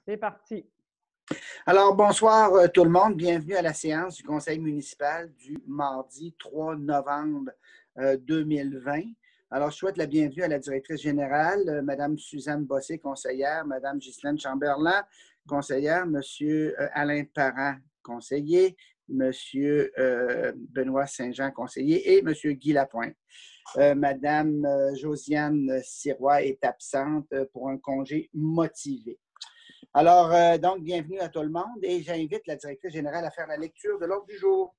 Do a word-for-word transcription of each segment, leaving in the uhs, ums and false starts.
C'est parti. Alors, bonsoir euh, tout le monde. Bienvenue à la séance du Conseil municipal du mardi trois novembre euh, deux mille vingt. Alors, je souhaite la bienvenue à la directrice générale, euh, Mme Suzanne Bossé, conseillère, Mme Ghislaine Chamberlain, conseillère, M. Euh, Alain Parent, conseiller, M. Euh, Benoît Saint-Jean, conseiller, et M. Guy Lapointe. Euh, Mme euh, Josiane Sirois est absente euh, pour un congé motivé. Alors, euh, donc, bienvenue à tout le monde et j'invite la directrice générale à faire la lecture de l'ordre du jour.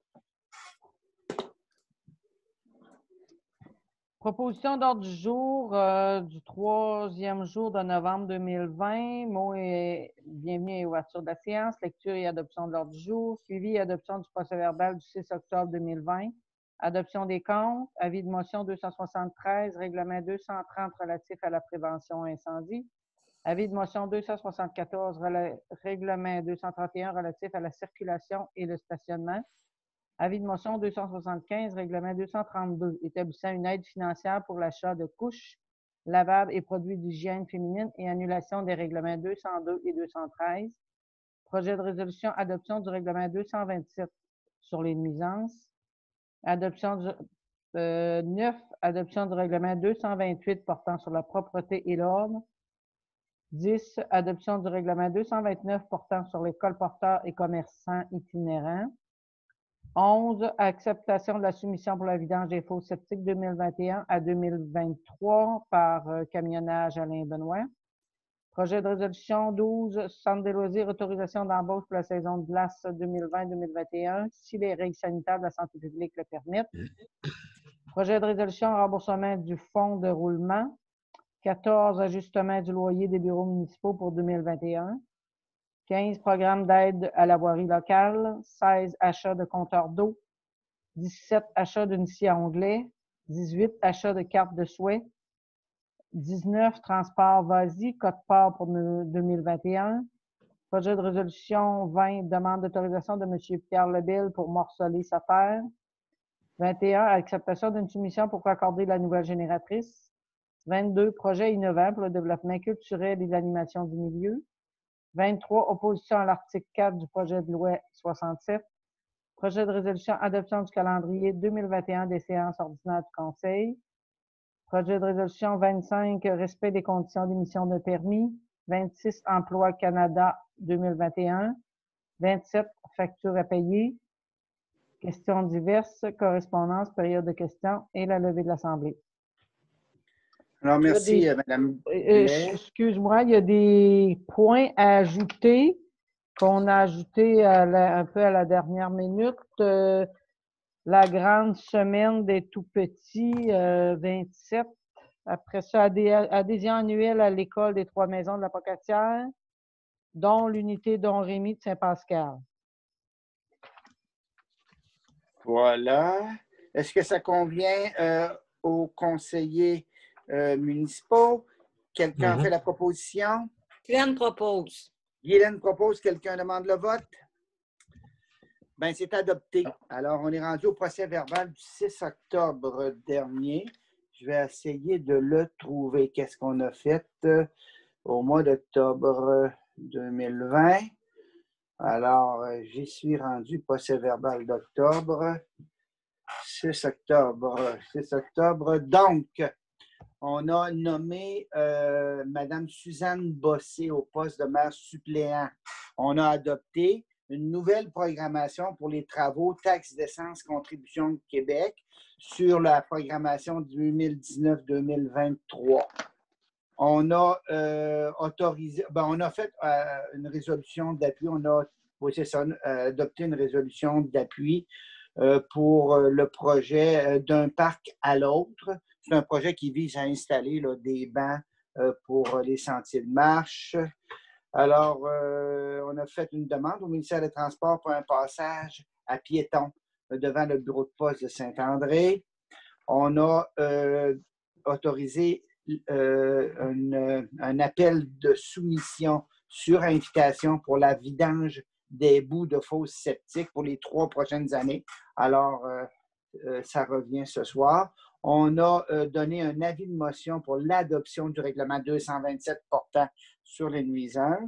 Proposition d'ordre du jour euh, du troisième jour de novembre deux mille vingt. Mot et bienvenue et ouverture de la séance. Lecture et adoption de l'ordre du jour. Suivi et adoption du procès-verbal du six octobre deux mille vingt. Adoption des comptes. Avis de motion deux cent soixante-treize. Règlement deux cent trente relatif à la prévention incendie. Avis de motion deux cent soixante-quatorze, règlement deux cent trente et un relatif à la circulation et le stationnement. Avis de motion deux cent soixante-quinze, règlement deux cent trente-deux, établissant une aide financière pour l'achat de couches lavables et produits d'hygiène féminine et annulation des règlements deux cent deux et deux cent treize. Projet de résolution, adoption du règlement deux cent vingt-sept sur les nuisances. Adoption du euh, neuf, adoption du règlement deux cent vingt-huit portant sur la propreté et l'ordre. dix. Adoption du règlement deux cent vingt-neuf portant sur les colporteurs et commerçants itinérants. onze. Acceptation de la soumission pour la vidange des fosses septiques deux mille vingt et un à deux mille vingt-trois par euh, camionnage Alain Benoît. Projet de résolution douze. Centre des loisirs, autorisation d'embauche pour la saison de glace deux mille vingt deux mille vingt et un, si les règles sanitaires de la santé publique le permettent. Projet de résolution remboursement du fonds de roulement. quatorze. Ajustement du loyer des bureaux municipaux pour deux mille vingt et un. quinze. Programme d'aide à la voirie locale. seize. Achat de compteurs d'eau. dix-sept. Achat d'une scie à onglets. dix-huit. Achat de cartes de souhait. dix-neuf. Transport vas-y, code-part pour deux mille vingt et un. Projet de résolution vingt. Demande d'autorisation de M. Pierre Lebel pour morceler sa terre. vingt et un. Acceptation d'une soumission pour accorder la nouvelle génératrice. vingt-deux. Projet innovant pour le développement culturel et l'animation du milieu. vingt-trois. Opposition à l'article quatre du projet de loi soixante-sept. Projet de résolution adoption du calendrier deux mille vingt et un des séances ordinaires du Conseil. Projet de résolution vingt-cinq. Respect des conditions d'émission de permis. vingt-six. Emploi Canada deux mille vingt et un. vingt-sept. Factures à payer. Questions diverses, correspondance, période de questions et la levée de l'Assemblée. Alors, merci, des, euh, Mme euh, Excuse-moi, il y a des points à ajouter qu'on a ajoutés à la, un peu à la dernière minute. Euh, la grande semaine des tout-petits, euh, vingt-sept. Après ça, adhésion annuelle à l'école des Trois Maisons de la Pocatière, dont l'unité Don Rémy de Saint-Pascal. Voilà. Est-ce que ça convient euh, aux conseillers euh, municipaux? Quelqu'un mm-hmm. fait la proposition? Guylaine propose. Guylaine propose. Quelqu'un demande le vote? Bien, c'est adopté. Alors, on est rendu au procès-verbal du six octobre dernier. Je vais essayer de le trouver. Qu'est-ce qu'on a fait euh, au mois d'octobre deux mille vingt? Alors, euh, j'y suis rendu, procès-verbal d'octobre. six octobre. six octobre. Donc, on a nommé euh, Mme Suzanne Bossé au poste de maire suppléant. On a adopté une nouvelle programmation pour les travaux taxes d'essence contribution de Québec sur la programmation deux mille dix-neuf deux mille vingt-trois. On a euh, autorisé, ben on a fait euh, une résolution d'appui, on a oui, c'est ça, euh, adopté une résolution d'appui euh, pour le projet euh, d'un parc à l'autre. C'est un projet qui vise à installer là, des bancs euh, pour les sentiers de marche. Alors, euh, on a fait une demande au ministère des Transports pour un passage à piétons devant le bureau de poste de Saint-André. On a euh, autorisé euh, une, un appel de soumission sur invitation pour la vidange des bouts de fosses septiques pour les trois prochaines années. Alors, euh, euh, ça revient ce soir. On a euh, donné un avis de motion pour l'adoption du règlement deux cent vingt-sept portant sur les nuisances.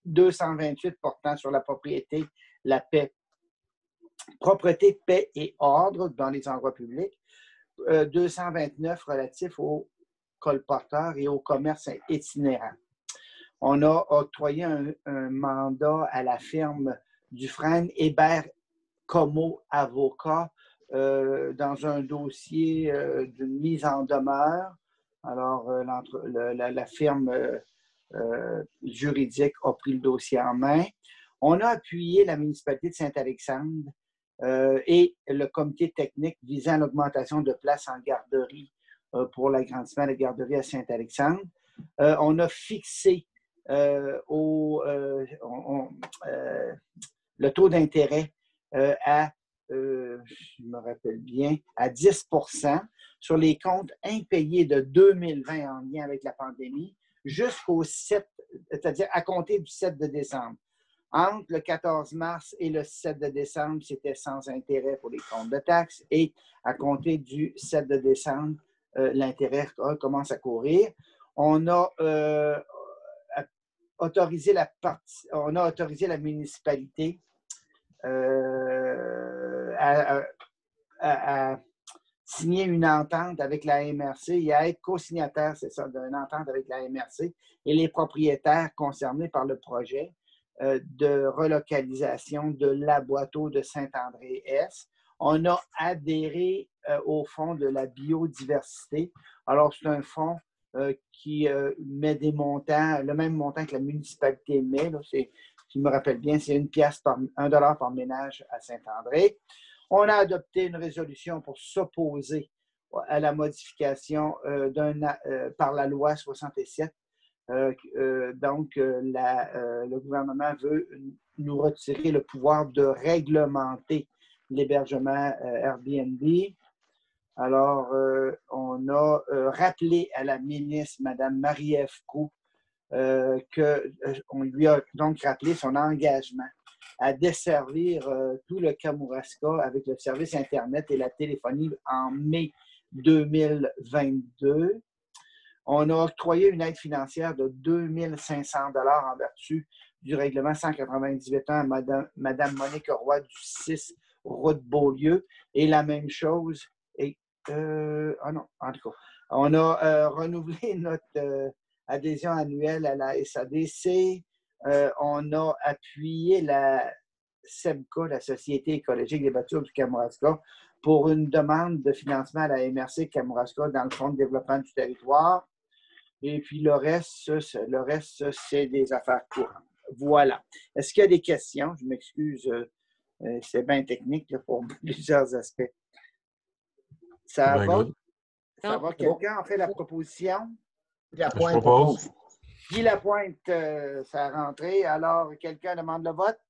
deux cent vingt-huit portant sur la propriété, la paix, propreté, paix et ordre dans les endroits publics, euh, deux cent vingt-neuf relatifs aux colporteurs et au commerce itinérant. On a octroyé un, un mandat à la firme Dufresne Hébert Como Avocat euh, dans un dossier euh, d'une mise en demeure. Alors, euh, le, la, la firme euh, euh, juridique a pris le dossier en main. On a appuyé la municipalité de Saint-Alexandre euh, et le comité technique visant l'augmentation de places en garderie euh, pour l'agrandissement de la garderie à Saint-Alexandre. Euh, on a fixé euh, au, euh, on, on, euh, le taux d'intérêt euh, à, euh, je me rappelle bien, à dix pour cent sur les comptes impayés de deux mille vingt en lien avec la pandémie jusqu'au sept, c'est-à-dire à compter du sept de décembre. Entre le quatorze mars et le sept de décembre, c'était sans intérêt pour les comptes de taxes et à compter du sept de décembre, euh, l'intérêt commence à courir. On a euh, autorisé la partie, on a autorisé la municipalité euh, à, à, à signer une entente avec la M R C et à être co-signataire, c'est ça, d'une entente avec la M R C et les propriétaires concernés par le projet euh, de relocalisation de l'Aboiteau de Saint-André-Est. On a adhéré euh, au fonds de la biodiversité. Alors, c'est un fonds euh, qui euh, met des montants, le même montant que la municipalité met. Là, c'est, si je me rappelle bien, c'est une pièce par, un dollar par ménage à Saint-André. On a adopté une résolution pour s'opposer à la modification euh, d'un, euh, par la loi soixante-sept. Euh, euh, donc, euh, la, euh, le gouvernement veut nous retirer le pouvoir de réglementer l'hébergement euh, Airbnb. Alors, euh, on a euh, rappelé à la ministre, Mme Marie-Ève Proulx, euh, qu'on lui a donc rappelé son engagement à desservir euh, tout le Kamouraska avec le service Internet et la téléphonie en mai deux mille vingt-deux. On a octroyé une aide financière de deux mille cinq cents dollars en vertu du règlement cent quatre-vingt-dix-huit ans à Mme, Mme Monique Roy du six route Beaulieu. Et la même chose, et, euh, oh non, en tout cas, on a euh, renouvelé notre euh, adhésion annuelle à la S A D C. Euh, on a appuyé la SEBCA, la Société écologique des bâtiments du Kamouraska, pour une demande de financement à la M R C Kamouraska dans le Fonds de développement du territoire. Et puis le reste, le reste, c'est des affaires courantes. Voilà. Est-ce qu'il y a des questions? Je m'excuse, euh, c'est bien technique là, pour plusieurs aspects. Ça ben va? good. Ça va? Quelqu'un a fait la proposition? La Je pointe propose. Guy Lapointe, euh, ça a rentré. Alors, quelqu'un demande le vote?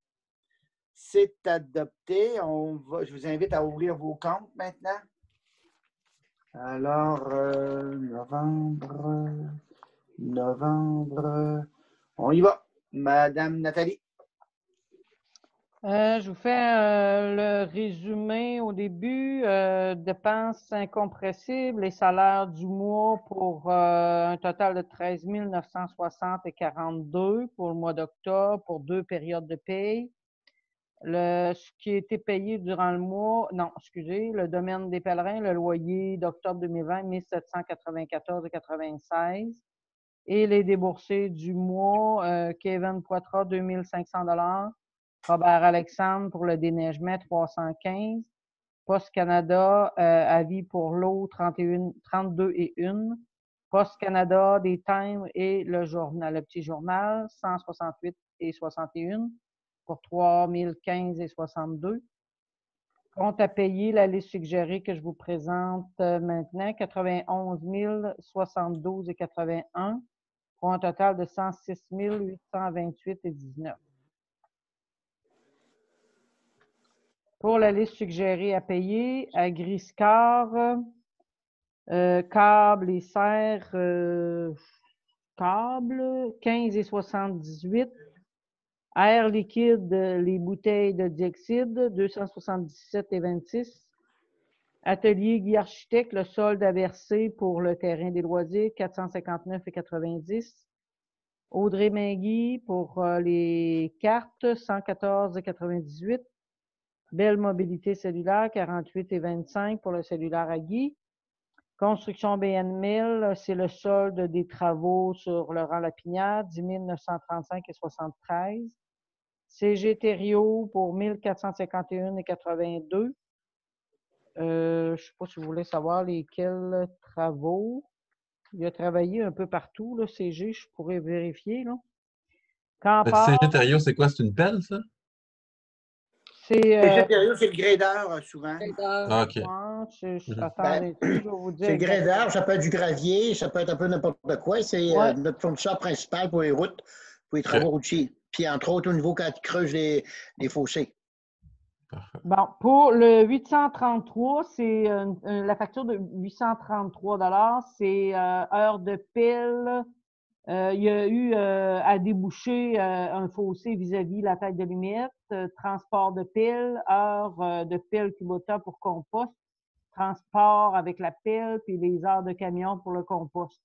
C'est adopté. On va, je vous invite à ouvrir vos comptes maintenant. Alors, euh, novembre, novembre, on y va. Madame Nathalie. Euh, je vous fais euh, le résumé au début. Euh, dépenses incompressibles et salaires du mois pour euh, un total de treize mille neuf cent soixante et quarante-deux pour le mois d'octobre pour deux périodes de paye. Le, ce qui a été payé durant le mois, non, excusez, le domaine des pèlerins, le loyer d'octobre deux mille vingt, mille sept cent quatre-vingt-quatorze et quatre-vingt-seize. Et les déboursés du mois, euh, Kevin Poitras, deux mille cinq cents dollars. Robert Alexandre pour le déneigement, trois cent quinze. Poste Canada, euh, avis pour l'eau, trente-deux et un. Poste Canada, des timbres et le journal, le petit journal, cent soixante-huit et soixante et un pour trois mille quinze et soixante-deux. Compte à payer, la liste suggérée que je vous présente maintenant, quatre-vingt-onze mille soixante-douze et quatre-vingt-un pour un total de cent six mille huit cent vingt-huit et dix-neuf. Pour la liste suggérée à payer, Agriscar, euh, câble et serre, euh, câble, quinze et soixante-dix-huit. Air liquide, les bouteilles de dioxyde, deux cent soixante-dix-sept et vingt-six. Atelier Guy Architecte, le solde à verser pour le terrain des loisirs, quatre cent cinquante-neuf et quatre-vingt-dix. Audrey Mingui pour euh, les cartes, cent quatorze virgule quatre-vingt-dix-huit. Belle Mobilité cellulaire, quarante-huit virgule vingt-cinq pour le cellulaire à Guy. Construction B N mille, c'est le solde des travaux sur le rang Lapinière, dix mille neuf cent trente-cinq virgule soixante-treize. C G Thériault pour mille quatre cent cinquante et un virgule quatre-vingt-deux. Euh, je ne sais pas si vous voulez savoir lesquels travaux. Il a travaillé un peu partout, là, C G, je pourrais vérifier. Là. Le Campard, C G Thériault, c'est quoi? C'est une pelle, ça? c'est. C'est Euh, c'est le grader, euh, souvent. Ah, OK. ouais, je, je, Mhm. attendez, Ben, je vais vous dire. C'est exactement. grader, ça peut être du gravier, ça peut être un peu n'importe quoi. C'est Ouais. euh, notre fournisseur principal pour les routes, pour les travaux routiers. Puis entre autres, au niveau quand ils creusent les, les fossés. Parfait. Bon, pour le huit cent trente-trois, c'est euh, euh, la facture de huit cent trente-trois dollars, c'est euh, heure de pile. Euh, il y a eu euh, à déboucher euh, un fossé vis-à-vis la tête de limite, euh, transport de pile, heure euh, de pile Kubota pour compost, transport avec la pile, puis les heures de camion pour le compost.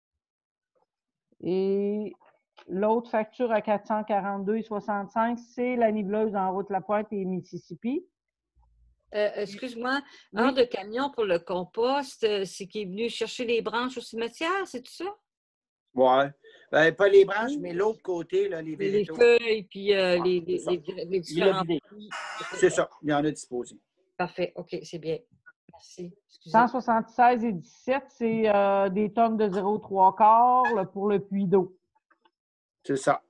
Et l'autre facture à quatre cent quarante-deux virgule soixante-cinq, c'est la niveleuse en route La Pointe et Mississippi. Euh, excuse-moi, Oui. heure de camion pour le compost, euh, c'est qui est venu chercher les branches au cimetière, c'est tout ça? Oui. Ben, pas les branches, mais l'autre côté, là, les Les végétaux. feuilles, puis euh, Ouais, les, les, c'est ça. les, les Il l'a différents. vidé. C'est ça, il y en a disposé. Parfait, OK, c'est bien. Merci. Excusez. cent soixante-seize et dix-sept, c'est euh, des tonnes de zéro virgule trois quarts là, pour le puits d'eau. C'est ça.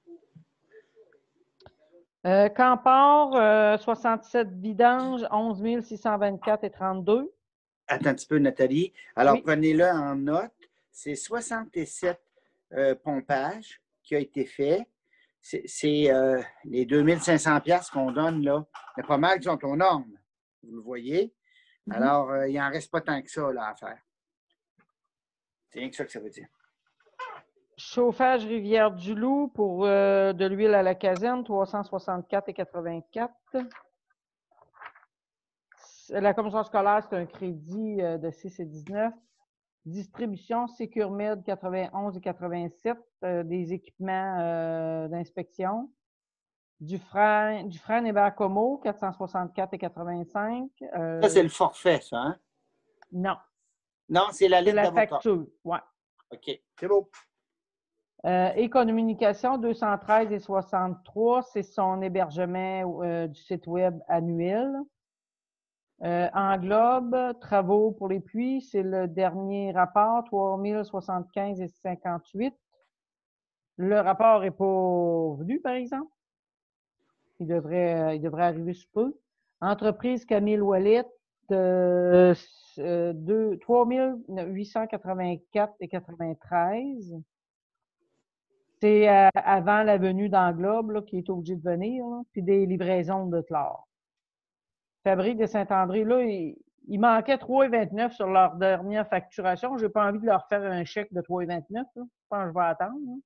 Euh, Camport, euh, soixante-sept vidanges, onze mille six cent vingt-quatre et trente-deux. Attends un petit peu, Nathalie. Alors, Oui. prenez-le en note. C'est soixante-sept euh, pompages qui ont été faits. C'est euh, les deux mille cinq cents dollars qu'on donne là. Il y a pas mal qui sont aux normes. Vous le voyez. Mm-hmm. Alors, euh, il n'en reste pas tant que ça là, à faire. C'est rien que ça que ça veut dire. Chauffage Rivière-du-Loup pour euh, de l'huile à la caserne, trois cent soixante-quatre et quatre-vingt-quatre. La commission scolaire, c'est un crédit euh, de six et dix-neuf. Distribution Sécurmed quatre-vingt-onze et quatre-vingt-sept, euh, des équipements euh, d'inspection. Dufresne, Dufresne et Bacomo, quatre cent soixante-quatre et quatre-vingt-cinq. Euh, Ça, c'est le forfait, ça, hein? non, Non, c'est la c'est lettre la d'avocat. facture. Ouais. OK, c'est beau. Euh, et communication deux cent treize et soixante-trois, c'est son hébergement euh, du site web annuel. Euh, englobe, travaux pour les puits, c'est le dernier rapport, trois mille soixante-quinze et cinquante-huit. Le rapport n'est pas venu, par exemple. Il devrait, il devrait arriver sous peu. Entreprise Camille Ouellet, euh, euh, trois mille huit cent quatre-vingt-quatre et quatre-vingt-treize. C'est euh, avant la venue d'Englobe, là, qui est obligé de venir, là, puis des livraisons de chlore. Fabrique de Saint-André, là, il, il manquait trois virgule vingt-neuf sur leur dernière facturation. Je n'ai pas envie de leur faire un chèque de trois virgule vingt-neuf. Là. Je pense que je vais attendre. Là.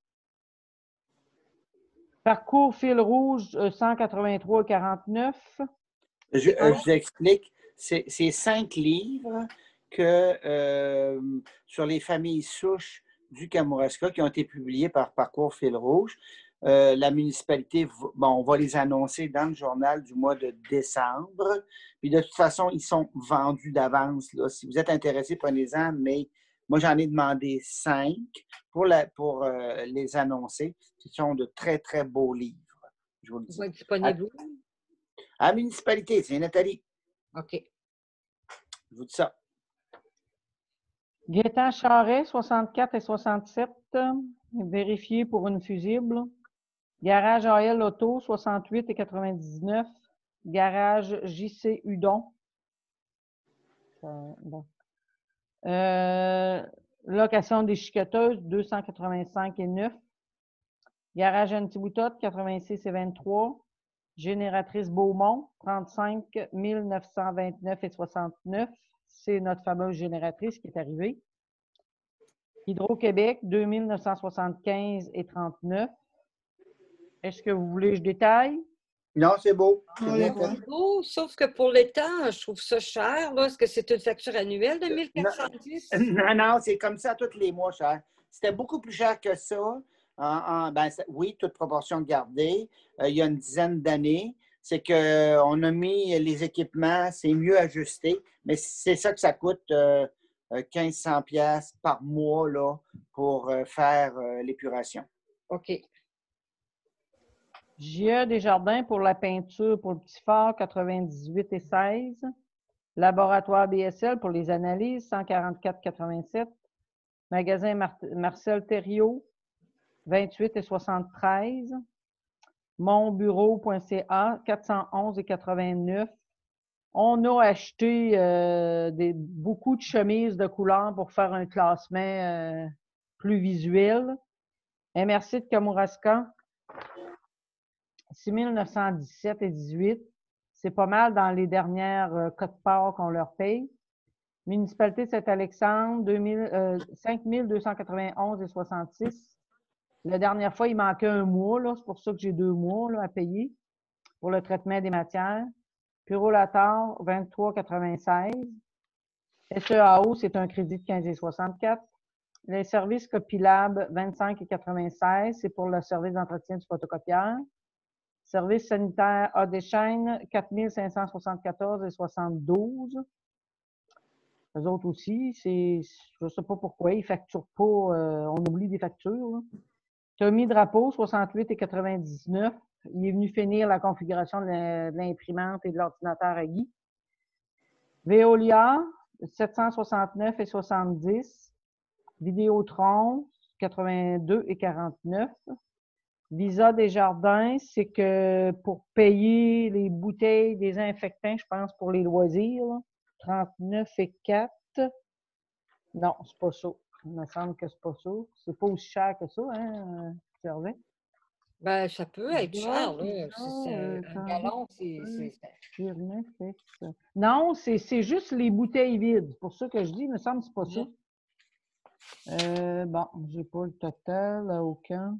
Parcours fil rouge, cent quatre-vingt-trois virgule quarante-neuf. Je, euh, je vous explique. C'est cinq livres que euh, sur les familles souches du Kamouraska qui ont été publiés par Parcours Fil Rouge. Euh, la municipalité, bon, on va les annoncer dans le journal du mois de décembre. Puis de toute façon, ils sont vendus d'avance. Si vous êtes intéressé, prenez-en, mais moi, j'en ai demandé cinq pour, la, pour euh, les annoncer. Ce sont de très, très beaux livres. Je vous le dis. Vous êtes disponible où? À la municipalité, c'est Nathalie. OK. Je vous dis ça. Gaétan Charret, soixante-quatre et soixante-sept, vérifié pour une fusible. Garage A L Auto, soixante-huit et quatre-vingt-dix-neuf. Garage J C Udon. Euh, bon. euh, location déchiqueteuse, deux cent quatre-vingt-cinq et neuf. Garage Antiboutotte, quatre-vingt-six et vingt-trois. Génératrice Beaumont, trente-cinq mille neuf cent vingt-neuf et soixante-neuf. C'est notre fameuse génératrice qui est arrivée. Hydro-Québec, deux mille neuf cent soixante-quinze et trente-neuf. Est-ce que vous voulez que je détaille? Non, c'est beau. C'est beau, sauf que pour l'État, je trouve ça cher. Est-ce que c'est une facture annuelle de mille quatre cent dix? Non, non, c'est comme ça tous les mois, cher. C'était beaucoup plus cher que ça En, en- ben, ça- oui, toute proportion gardée. Euh, il y a une dizaine d'années. C'est qu'on a mis les équipements, c'est mieux ajusté, mais c'est ça que ça coûte euh, euh, quinze cents piastres par mois là, pour euh, faire euh, l'épuration. OK. J E Desjardins pour la peinture pour le petit phare, quatre-vingt-dix-huit et seize. Laboratoire B S L pour les analyses, cent quarante-quatre quatre-vingt-sept. Magasin Mar- Marcel Thériault, vingt-huit et soixante-treize. Monbureau.ca, quatre cent onze et quatre-vingt-neuf. On a acheté euh, des, beaucoup de chemises de couleur pour faire un classement euh, plus visuel. M R C de Kamouraska, six mille neuf cent dix-sept et dix-huit. C'est pas mal dans les dernières euh, cotes-parts qu'on leur paye. Municipalité de Saint-Alexandre, deux mille, euh, cinq mille deux cent quatre-vingt-onze et soixante-six. La dernière fois, il manquait un mois, là. C'est pour ça que j'ai deux mois là, à payer pour le traitement des matières. Purolator, vingt-trois quatre-vingt-seize. S E A O, c'est un crédit de quinze et soixante-quatre. Les services Copilab, vingt-cinq et quatre-vingt-seize, c'est pour le service d'entretien du photocopieur. Service sanitaire A Deschênes, quatre mille cinq cent soixante-quatorze et soixante-douze. Les autres aussi, c'est, je ne sais pas pourquoi, ils ne facturent pas, euh, on oublie des factures. Là. Tommy Drapeau, soixante-huit et quatre-vingt-dix-neuf. Il est venu finir la configuration de l'imprimante et de l'ordinateur à Guy. Veolia, sept cent soixante-neuf et soixante-dix. Vidéotron, quatre-vingt-deux et quarante-neuf. Visa Desjardins, c'est que pour payer les bouteilles désinfectants, je pense, pour les loisirs, là, trente-neuf et quatre. Non, c'est pas ça. Il me semble que c'est pas ça. C'est pas aussi cher que ça, hein, Gervais? Ben, ça peut être Ouais, cher, c'est là. ça, Si c'est euh, un, un attendez. gallon, c'est. c'est- Firmin fait ça. Non, c'est c'est juste les bouteilles vides. C'est pour ça que je dis, il me semble que c'est pas ça. Euh, bon, j'ai pas le total, là, aucun.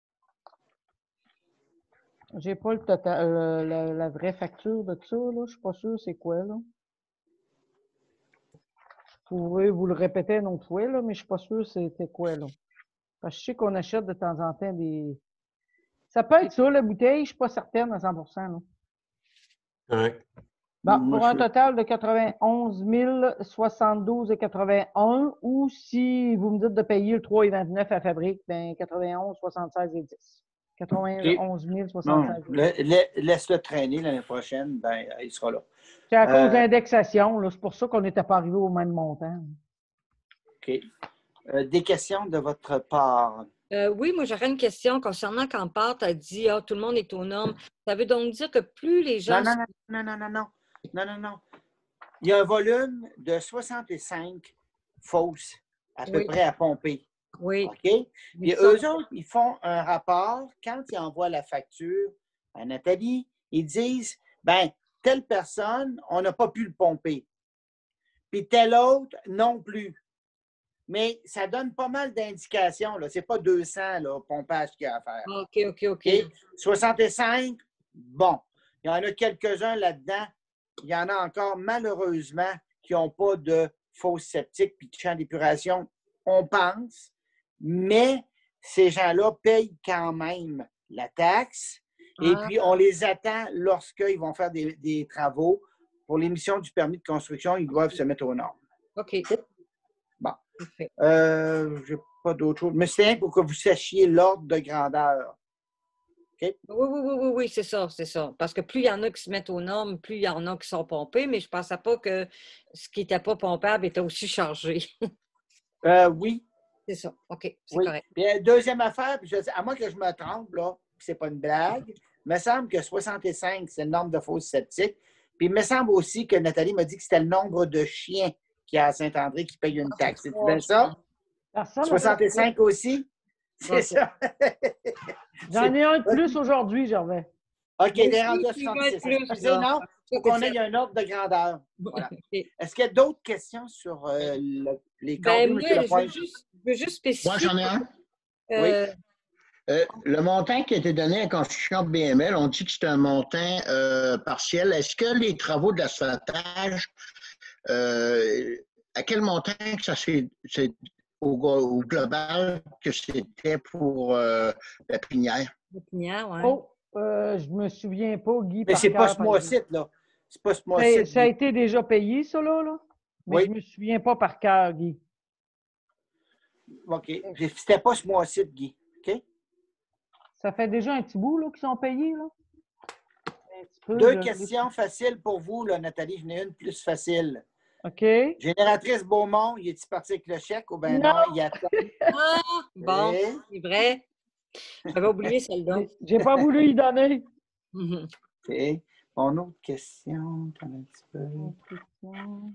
J'ai pas le total, euh, la, la vraie facture de ça, là. Je suis pas sûre c'est quoi, là. Vous pouvez vous le répéter une autre fois, là, mais je suis pas sûre c'était quoi, là. Parce que je sais qu'on achète de temps en temps des... Ça peut être ça, la bouteille, je suis pas certaine à cent pour cent, là. Correct. Bon, Moi, pour un je- total de quatre-vingt-onze mille soixante-douze et quatre-vingt-un, ou si vous me dites de payer le trois et vingt-neuf à fabrique, ben quatre-vingt-onze, soixante-seize et dix. quatre-vingt-onze mille Non, soixante-seize et dix. le- le- laisse-le traîner l'année prochaine, ben, il sera là. C'est à cause de Euh, l'indexation, là. C'est pour ça qu'on n'était pas arrivé au même montant. OK. Euh, des questions de votre part? Euh, oui, moi, j'aurais une question concernant quand Pat a dit ah, tout le monde est aux normes. Ça veut donc dire que plus les gens. Non, non, non, non, non, non, non, non, non, non. Il y a un volume de soixante-cinq fosses à peu Oui. près à pomper. Oui. OK? Puis eux autres, ils font un rapport quand ils envoient la facture à Nathalie. Ils disent, ben, telle personne, on n'a pas pu le pomper. Puis telle autre, non plus. Mais ça donne pas mal d'indications. Ce n'est pas deux cents là, pompage qu'il y a à faire. OK, OK, OK. OK? soixante-cinq, bon. Il y en a quelques-uns là-dedans. Il y en a encore, malheureusement, qui n'ont pas de fosse septique puis de champ d'épuration, on pense. Mais ces gens-là payent quand même la taxe. Et Ah. puis, on les attend lorsqu'ils vont faire des, des travaux. Pour l'émission du permis de construction, ils doivent se mettre aux normes. OK. Bon. Parfait. Euh, je n'ai pas d'autre chose. Mais c'est pour que vous sachiez l'ordre de grandeur. OK? Oui, oui, oui, oui, oui, c'est ça, c'est ça. Parce que plus il y en a qui se mettent aux normes, plus il y en a qui sont pompés, mais je ne pensais pas que ce qui n'était pas pompable était aussi chargé. Euh, oui. C'est ça. OK, c'est Oui. correct. Puis, euh, deuxième affaire, puis je sais- à moins que je me trompe, là, puis c'est pas une blague, il me semble que soixante-cinq, c'est le nombre de fosses septiques. Puis il me semble aussi que Nathalie m'a dit que c'était le nombre de chiens qu'il y a à Saint-André qui payent une taxe. C'est bien ça? Personne n'a soixante-cinq aussi? C'est Ok. ça. J'en ai un de plus aujourd'hui, Gervais. OK, Moi il est aussi, rendu à tu vas soixante-six. être plus, Excusez, là. non? Il faut qu'on ait un ordre de grandeur. Voilà. OK. Est-ce qu'il y a d'autres questions sur euh, le- les Ben, comptes, moi, M. je veux Lapointe? juste, je veux juste spécifier. Moi, j'en ai un. euh, Euh, le montant qui a été donné à la construction de B M L, on dit que c'est un montant euh, partiel. Est-ce que les travaux d'asphaltage, euh, à quel montant que ça s'est, c'est- au, au global que c'était pour euh, la pinière. La pinière, ouais. Oh, euh, je me souviens pas, Guy, Mais par c'est pas cœur, ce par exemple. mois-ci, là. C'est pas ce Ça, mois-ci, ça a Guy. été déjà payé, ça, là, là? Mais Oui. je me souviens pas par cœur, Guy. OK. C'était pas ce mois-ci, Guy. OK? Ça fait déjà un petit bout, là, qu'ils sont payés, là? Un petit peu, Deux je- questions faciles pour vous, là, Nathalie. J'en ai une plus facile. OK. Génératrice Beaumont, il est-il parti avec le chèque ou bien Non! non, il attend? Ah, bon, Et- c'est vrai. J'avais oublié celle-là. J'ai- J'ai pas voulu y donner. Mhm. OK. Mon autre question. Attends un petit peu.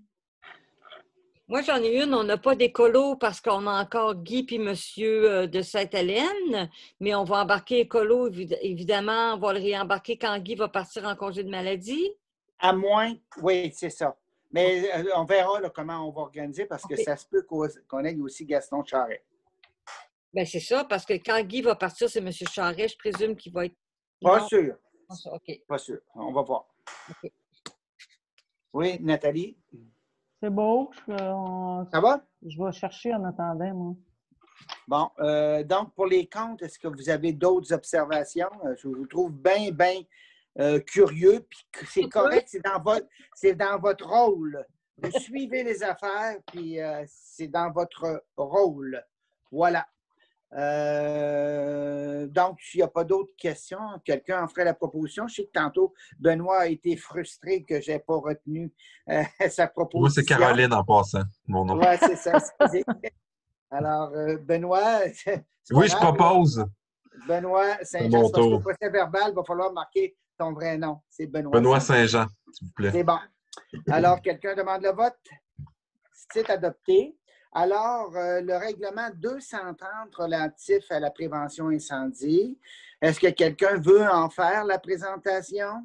Moi, j'en ai une. On n'a pas d'écolo parce qu'on a encore Guy puis Monsieur euh, de Sainte-Hélène, mais on va embarquer écolo, évid- évidemment. On va le réembarquer quand Guy va partir en congé de maladie. À moins, oui, c'est ça. Mais euh, on verra là, comment on va organiser parce que OK. ça se peut qu'on qu'on ait aussi Gaston Charret. Bien, c'est ça, parce que quand Guy va partir, c'est M. Charret, je présume qu'il va être. Pas Non, sûr. pas ça, OK. Pas sûr. On va voir. OK. Oui, Nathalie, C'est beau. Je, on- ça va? je vais chercher en attendant, moi. Bon, euh, donc pour les comptes, est-ce que vous avez d'autres observations? Euh, Je vous trouve bien, bien euh, curieux, puis que c'est correct, c'est dans votre, c'est dans votre rôle. Vous suivez les affaires, puis euh, c'est dans votre rôle. Voilà. Euh, donc, s'il n'y a pas d'autres questions, quelqu'un en ferait la proposition. Je sais que tantôt, Benoît a été frustré que je n'ai pas retenu euh, sa proposition. Moi, c'est Caroline en passant, mon nom. Oui, c'est ça. excusez. Alors, euh, Benoît, c'est pas Oui, je grave, propose. Benoît C'est Saint-Jean, mon c'est parce qu'au tour. procès verbal, il va falloir marquer ton vrai nom. C'est Benoît, Benoît Saint-Jean. Saint-Jean, s'il vous plaît. C'est bon. Alors, quelqu'un demande le vote? C'est adopté. Alors, euh, le règlement deux cent trente relatif à la prévention incendie, est-ce que quelqu'un veut en faire la présentation?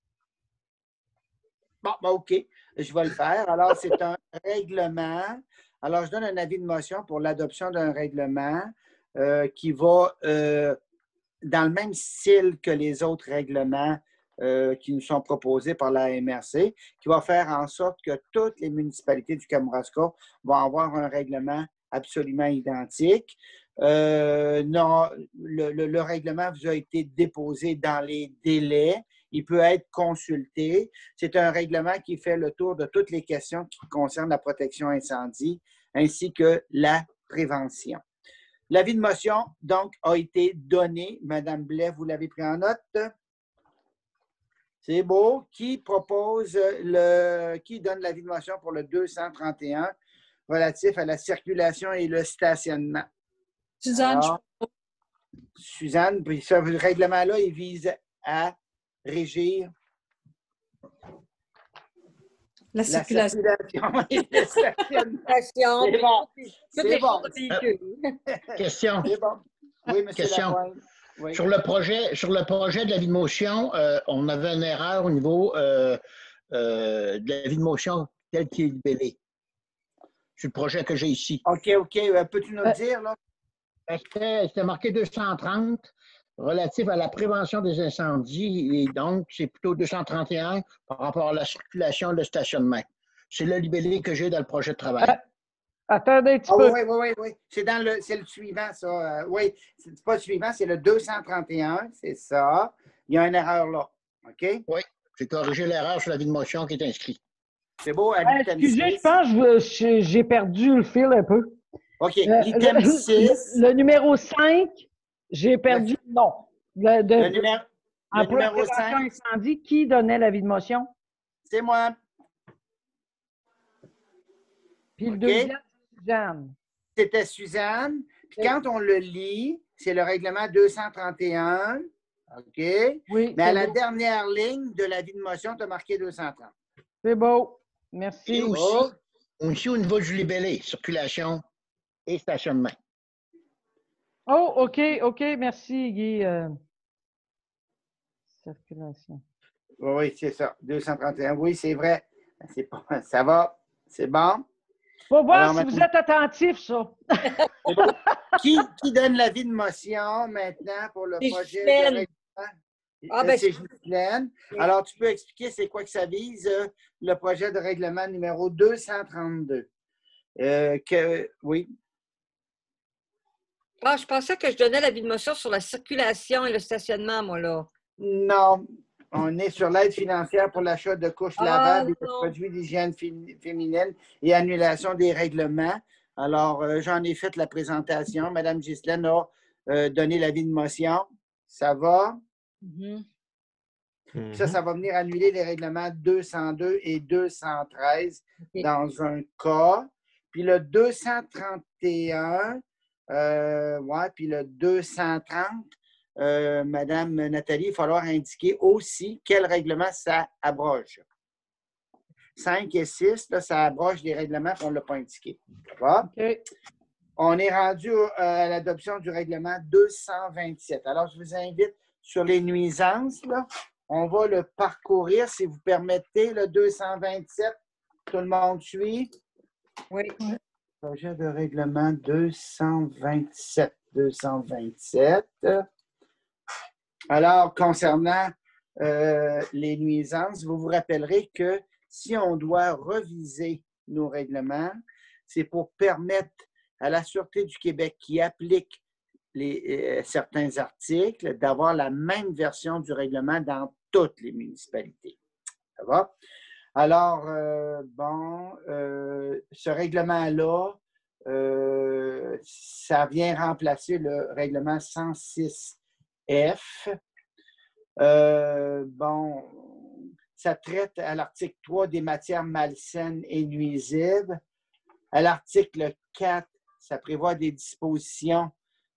Bon, ben, OK, je vais le faire. Alors, c'est un règlement. Alors, je donne un avis de motion pour l'adoption d'un règlement euh, qui va euh, dans le même style que les autres règlements euh, qui nous sont proposés par la M R C, qui va faire en sorte que toutes les municipalités du Kamouraska vont avoir un règlement absolument identique. Euh, non, le, le, le règlement vous a été déposé dans les délais. Il peut être consulté. C'est un règlement qui fait le tour de toutes les questions qui concernent la protection incendie ainsi que la prévention. L'avis de motion, donc, a été donné. Madame Blais, vous l'avez pris en note. C'est beau. Qui propose le. Qui donne l'avis de motion pour le deux cent trente et un relatif à la circulation et le stationnement? Suzanne, Alors, Suzanne, puis ce règlement-là, il vise à régir la la circulation. circulation et le stationnement. Station, C'est bon. toutes C'est les bon. choses de véhicule. Question. C'est bon. Oui, M. Question. Lapointe. Oui. Sur le projet, sur le projet de l'avis de motion, euh, on avait une erreur au niveau euh, euh, de l'avis de motion tel qu'il est libellé. Sur le projet que j'ai ici. OK, OK. Euh, Peux-tu nous le Euh, dire, là? C'était c'était marqué deux cent trente relatif à la prévention des incendies et donc c'est plutôt deux cent trente et un par rapport à la circulation et le stationnement. C'est le libellé que j'ai dans le projet de travail. Ah, attendez un petit Ah peu. oui, oui, oui, oui. C'est dans le, c'est le suivant, ça. Euh, oui, c'est pas le suivant, c'est le deux cent trente et un, c'est ça. Il y a une erreur là. OK? Oui, j'ai corrigé l'erreur sur l'avis de motion qui est inscrit. C'est beau, à Ah, l'item excusez, six. je pense que je- je- j'ai perdu le fil un peu. OK, Euh, l'item le, six. le- le numéro cinq, j'ai perdu le nom. Le, de, Le numéro, en le numéro prévention cinq, incendie, qui donnait l'avis de motion? c'est moi. Puis le OK. deuxième, c'est Suzanne. C'était Suzanne. Puis Oui. quand on le lit, c'est le règlement deux cent trente et un. OK? Oui, Mais à c'est la beau. dernière ligne de l'avis de motion, tu as marqué deux cent trente. C'est beau. Et Merci. aussi, Oh. aussi au niveau du libellé, circulation et stationnement. Oh, OK, OK, merci, Guy. Euh, circulation. Oui, oui, c'est ça. deux cent trente et un. Oui, c'est vrai. C'est pas, ça va. C'est bon. Faut voir Alors, si maintenant- vous êtes attentif, ça. C'est bon. Qui, qui donne l'avis de motion maintenant pour le C'est projet Ghislaine. de règlement? Ah, Euh, ben, c'est Ghislaine. Oui. Alors, tu peux expliquer c'est quoi que ça vise, euh, le projet de règlement numéro deux cent trente-deux. Euh, que, oui. Ah, je pensais que je donnais l'avis de motion sur la circulation et le stationnement, moi, là. Non, on est sur l'aide financière pour l'achat de couches Ah, lavables et de non. produits d'hygiène fé- féminine et annulation des règlements. Alors, euh, j'en ai fait la présentation. Madame Ghislaine a euh, donné l'avis de motion. Ça va? Mhm. Puis ça, ça va venir annuler les règlements deux cent deux et deux cent treize OK. dans un cas. Puis le deux cent trente et un, euh, ouais, puis le deux cent trente, euh, Madame Nathalie, il va falloir indiquer aussi quel règlement ça abroge. cinq et six, là, ça abroge les règlements qu'on ne l'a pas indiqué. D'accord? OK. On est rendu euh, à l'adoption du règlement deux cent vingt-sept. Alors, je vous invite sur les nuisances, là, on va le parcourir, si vous permettez, le deux cent vingt-sept. Tout le monde suit? Oui. Projet de règlement deux cent vingt-sept. deux cent vingt-sept. Alors, concernant euh, les nuisances, vous vous rappellerez que si on doit reviser nos règlements, c'est pour permettre à la Sûreté du Québec qui applique les, euh, certains articles d'avoir la même version du règlement dans toutes les municipalités. Ça va? Alors, euh, bon, euh, ce règlement-là, euh, ça vient remplacer le règlement cent six F. Euh, bon, ça traite à l'article trois des matières malsaines et nuisibles. À l'article quatre, ça prévoit des dispositions,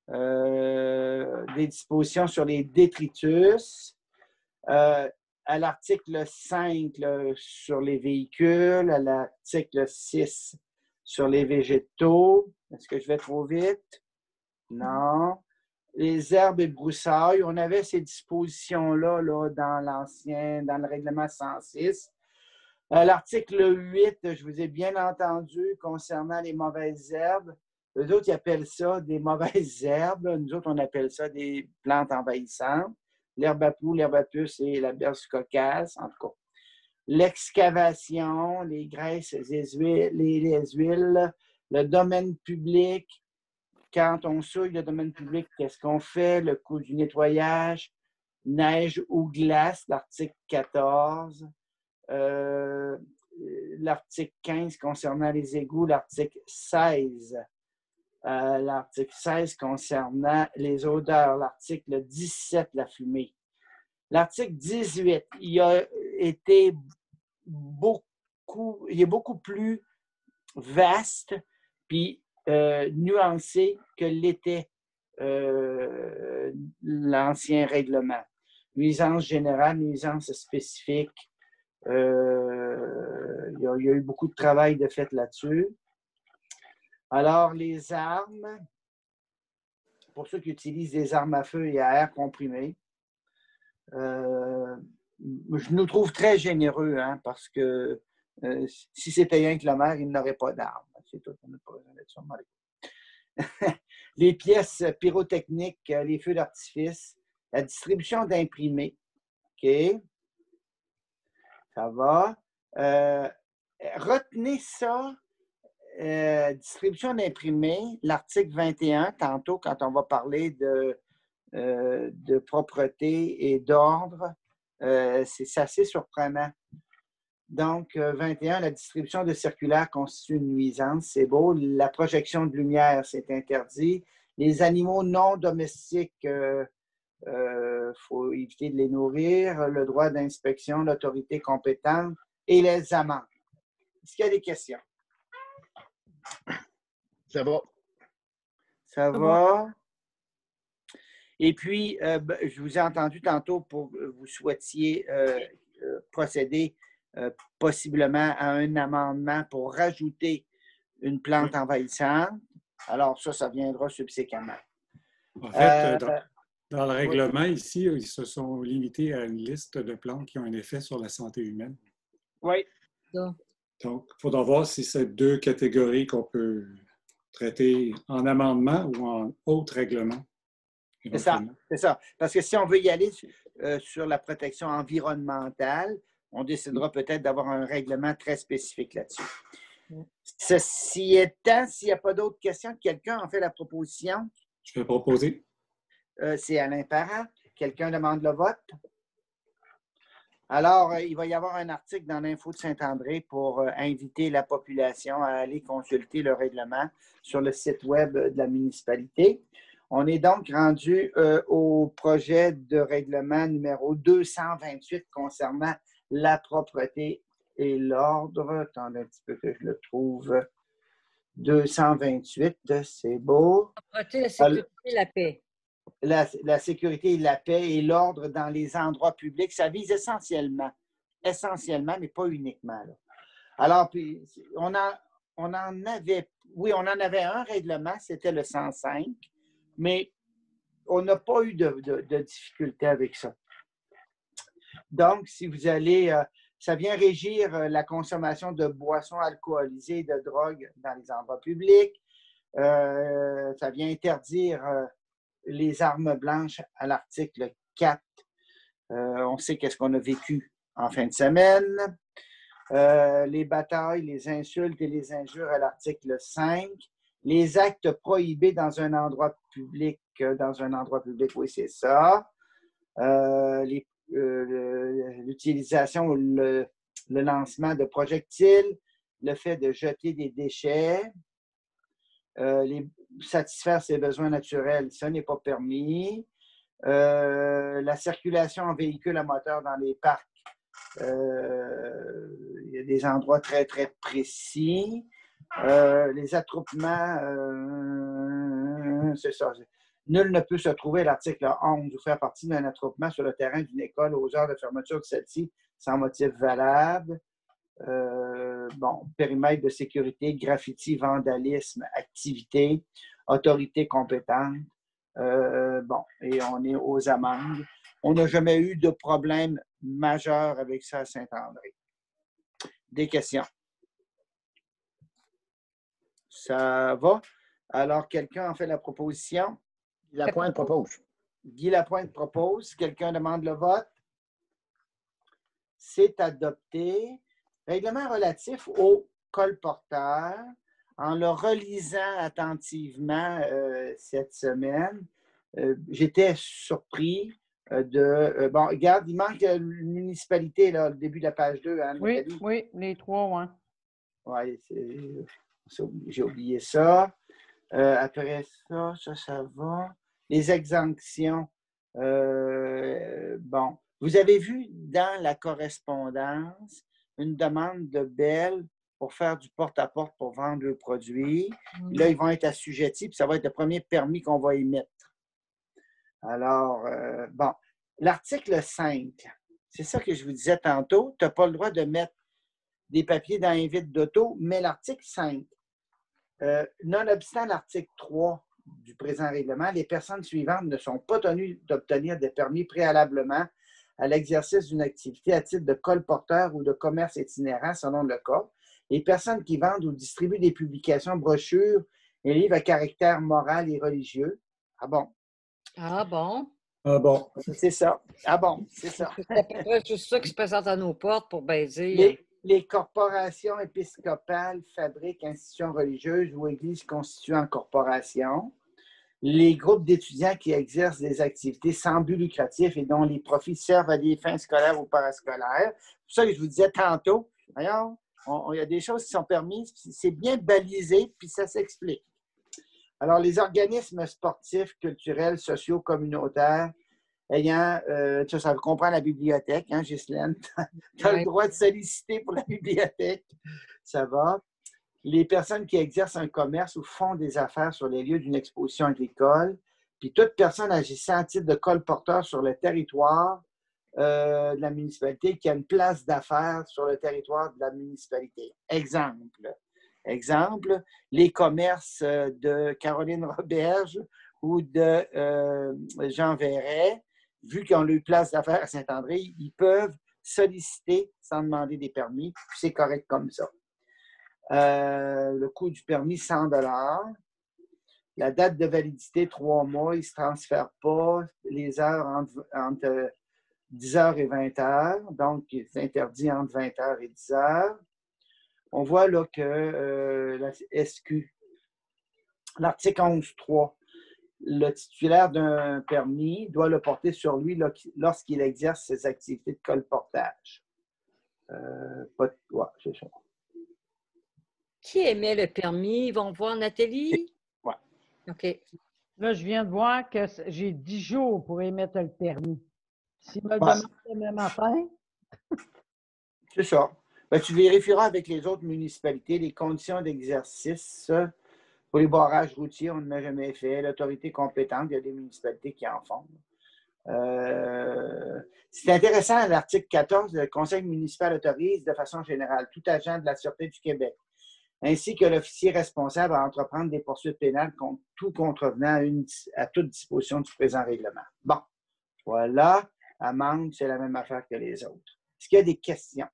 euh, des dispositions sur les détritus. Euh, à l'article cinq, là, sur les véhicules, à l'article six, sur les végétaux. Est-ce que je vais trop vite? Non. Les herbes et broussailles, on avait ces dispositions-là là, dans l'ancien, dans le règlement cent six. À l'article huit, je vous ai bien entendu concernant les mauvaises herbes. Eux autres, ils appellent ça des mauvaises herbes. Nous autres, on appelle ça des plantes envahissantes. L'herbe à poux, l'herbe à puce et la berce cocasse, en tout cas. L'excavation, les graisses, les huiles, les, les huiles, le domaine public. Quand on souille le domaine public, qu'est-ce qu'on fait? Le coût du nettoyage, neige ou glace, l'article quatorze. Euh, l'article quinze concernant les égouts, l'article seize. Euh, l'article seize concernant les odeurs, l'article dix-sept, la fumée. L'article dix-huit, il a été beaucoup, il est beaucoup plus vaste puis euh, nuancé que l'était euh, l'ancien règlement. Nuisance générale, nuisance spécifique. Euh, il, y a, il y a eu beaucoup de travail de fait là-dessus. Alors, les armes, pour ceux qui utilisent des armes à feu et à air comprimé, euh, je nous trouve très généreux, hein, parce que euh, si c'était rien que la mer, il n'aurait pas d'armes. C'est tout, on n'a pas besoin d'être sûrement les pièces pyrotechniques, les feux d'artifice, la distribution d'imprimés. OK? Ça va. Euh, retenez ça. Euh, distribution d'imprimés, l'article vingt et un, tantôt, quand on va parler de, euh, de propreté et d'ordre, euh, c'est assez surprenant. Donc, euh, vingt et un, la distribution de circulaires constitue une nuisance, c'est beau. La projection de lumière, c'est interdit. Les animaux non domestiques, il euh, euh, faut éviter de les nourrir. Le droit d'inspection, l'autorité compétente et les amendes. Est-ce qu'il y a des questions? Ça va. Ça va. Et puis, euh, je vous ai entendu tantôt pour que vous souhaitiez euh, euh, procéder euh, possiblement à un amendement pour rajouter une plante envahissante. Alors, ça, ça viendra subséquemment. En fait, Euh, dans, dans le règlement, ici, ils se sont limités à une liste de plantes qui ont un effet sur la santé humaine. Oui. Donc, Donc, il faudra voir si c'est deux catégories qu'on peut traiter en amendement ou en autre règlement. C'est ça, c'est ça. Parce que si on veut y aller euh, sur la protection environnementale, on décidera peut-être d'avoir un règlement très spécifique là-dessus. Ceci étant, s'il n'y a pas d'autres questions, quelqu'un en fait la proposition? Je vais proposer. Euh, c'est Alain Parent. Quelqu'un demande le vote? Alors, euh, il va y avoir un article dans l'Info de Saint-André pour euh, inviter la population à aller consulter le règlement sur le site web de la municipalité. On est donc rendu euh, au projet de règlement numéro deux cent vingt-huit concernant la propreté et l'ordre. Attendez un petit peu que je le trouve. deux cent vingt-huit, c'est beau. La propreté, la sécurité et la paix. La, la sécurité, la paix et l'ordre dans les endroits publics, ça vise essentiellement, essentiellement, mais pas uniquement. Là. Alors, puis, on, a, on en avait, oui, on en avait un règlement, c'était le cent cinq, mais on n'a pas eu de, de, de difficulté avec ça. Donc, si vous allez, euh, ça vient régir euh, la consommation de boissons alcoolisées et de drogues dans les endroits publics. Euh, ça vient interdire euh, les armes blanches à l'article quatre. Euh, on sait qu'est-ce qu'on a vécu en fin de semaine. Euh, les batailles, les insultes et les injures à l'article cinq. Les actes prohibés dans un endroit public, euh, dans un endroit public, oui, c'est ça. Euh, les, euh, l'utilisation ou le, le lancement de projectiles, le fait de jeter des déchets, euh, les, satisfaire ses besoins naturels, ça n'est pas permis. Euh, la circulation en véhicule à moteur dans les parcs, euh, il y a des endroits très, très précis. Euh, les attroupements, euh, c'est ça. Nul ne peut se trouver à l'article onze ou faire partie d'un attroupement sur le terrain d'une école aux heures de fermeture de celle-ci sans motif valable. Euh, bon, périmètre de sécurité, graffiti, vandalisme, activité, autorité compétente. Euh, bon, et on est aux amendes. On n'a jamais eu de problème majeur avec ça à Saint-André. Des questions? Ça va? Alors, quelqu'un en fait la proposition? Guy Lapointe propose. Guy Lapointe propose. Quelqu'un demande le vote? C'est adopté. Règlement relatif au colporteur. En le relisant attentivement euh, cette semaine, euh, j'étais surpris euh, de... Euh, bon, regarde, il manque une municipalité, là, le début de la page deux. Hein, oui, Nathalie? oui, les trois, oui. Oui, j'ai oublié ça. Euh, après ça, ça, ça va. Les exemptions. Euh, bon, vous avez vu dans la correspondance une demande de Bell pour faire du porte-à-porte pour vendre le produit. Mmh. Là, ils vont être assujettis, puis ça va être le premier permis qu'on va émettre. Alors, euh, bon, l'article cinq, c'est ça que je vous disais tantôt, tu n'as pas le droit de mettre des papiers dans un vide d'auto, mais l'article cinq, euh, nonobstant l'article trois du présent règlement, les personnes suivantes ne sont pas tenues d'obtenir des permis préalablement à l'exercice d'une activité à titre de colporteur ou de commerce itinérant selon le cas. Les personnes qui vendent ou distribuent des publications, brochures et livres à caractère moral et religieux. Ah bon? Ah bon? Ah bon? C'est ça. Ah bon, c'est ça. C'est à peu près juste ça qui se présente à nos portes pour baiser. Les, les corporations épiscopales, fabriques, institutions religieuses ou églises constituées en corporation. Les groupes d'étudiants qui exercent des activités sans but lucratif et dont les profits servent à des fins scolaires ou parascolaires. C'est pour ça que je vous disais tantôt, voyons, il y a des choses qui sont permises, c'est bien balisé, puis ça s'explique. Alors, les organismes sportifs, culturels, sociaux, communautaires, ayant, euh, ça, ça comprend la bibliothèque, hein, Ghislaine? Tu as Ouais. le droit de solliciter pour la bibliothèque, ça va. Les personnes qui exercent un commerce ou font des affaires sur les lieux d'une exposition agricole, puis toute personne agissant à titre de colporteur sur le territoire euh, de la municipalité qui a une place d'affaires sur le territoire de la municipalité. Exemple. Exemple, les commerces de Caroline Roberge ou de euh, Jean Verret, vu qu'ils ont eu place d'affaires à Saint-André, ils peuvent solliciter sans demander des permis, puis c'est correct comme ça. Euh, le coût du permis, cent dollars. La date de validité, trois mois. Il ne se transfère pas. Les heures entre, entre dix heures et vingt heures. Donc, il est interdit entre vingt heures et dix heures. On voit là que euh, la S Q, l'article onze point trois, le titulaire d'un permis doit le porter sur lui lorsqu'il exerce ses activités de colportage. Euh, pas de... ouais, c'est ça. Qui émet le permis? Ils vont voir Nathalie? Oui. OK. Là, je viens de voir que j'ai dix jours pour émettre le permis. S'il me le Ouais. demande demain matin. C'est ça. Ben, tu vérifieras avec les autres municipalités les conditions d'exercice pour les barrages routiers. On ne l'a jamais fait. L'autorité compétente, il y a des municipalités qui en font. Euh, c'est intéressant, l'article quatorze, le Conseil municipal autorise de façon générale tout agent de la Sûreté du Québec, ainsi que l'officier responsable à entreprendre des poursuites pénales contre tout contrevenant à, une, à toute disposition du présent règlement. Bon, voilà, amende, c'est la même affaire que les autres. Est-ce qu'il y a des questions?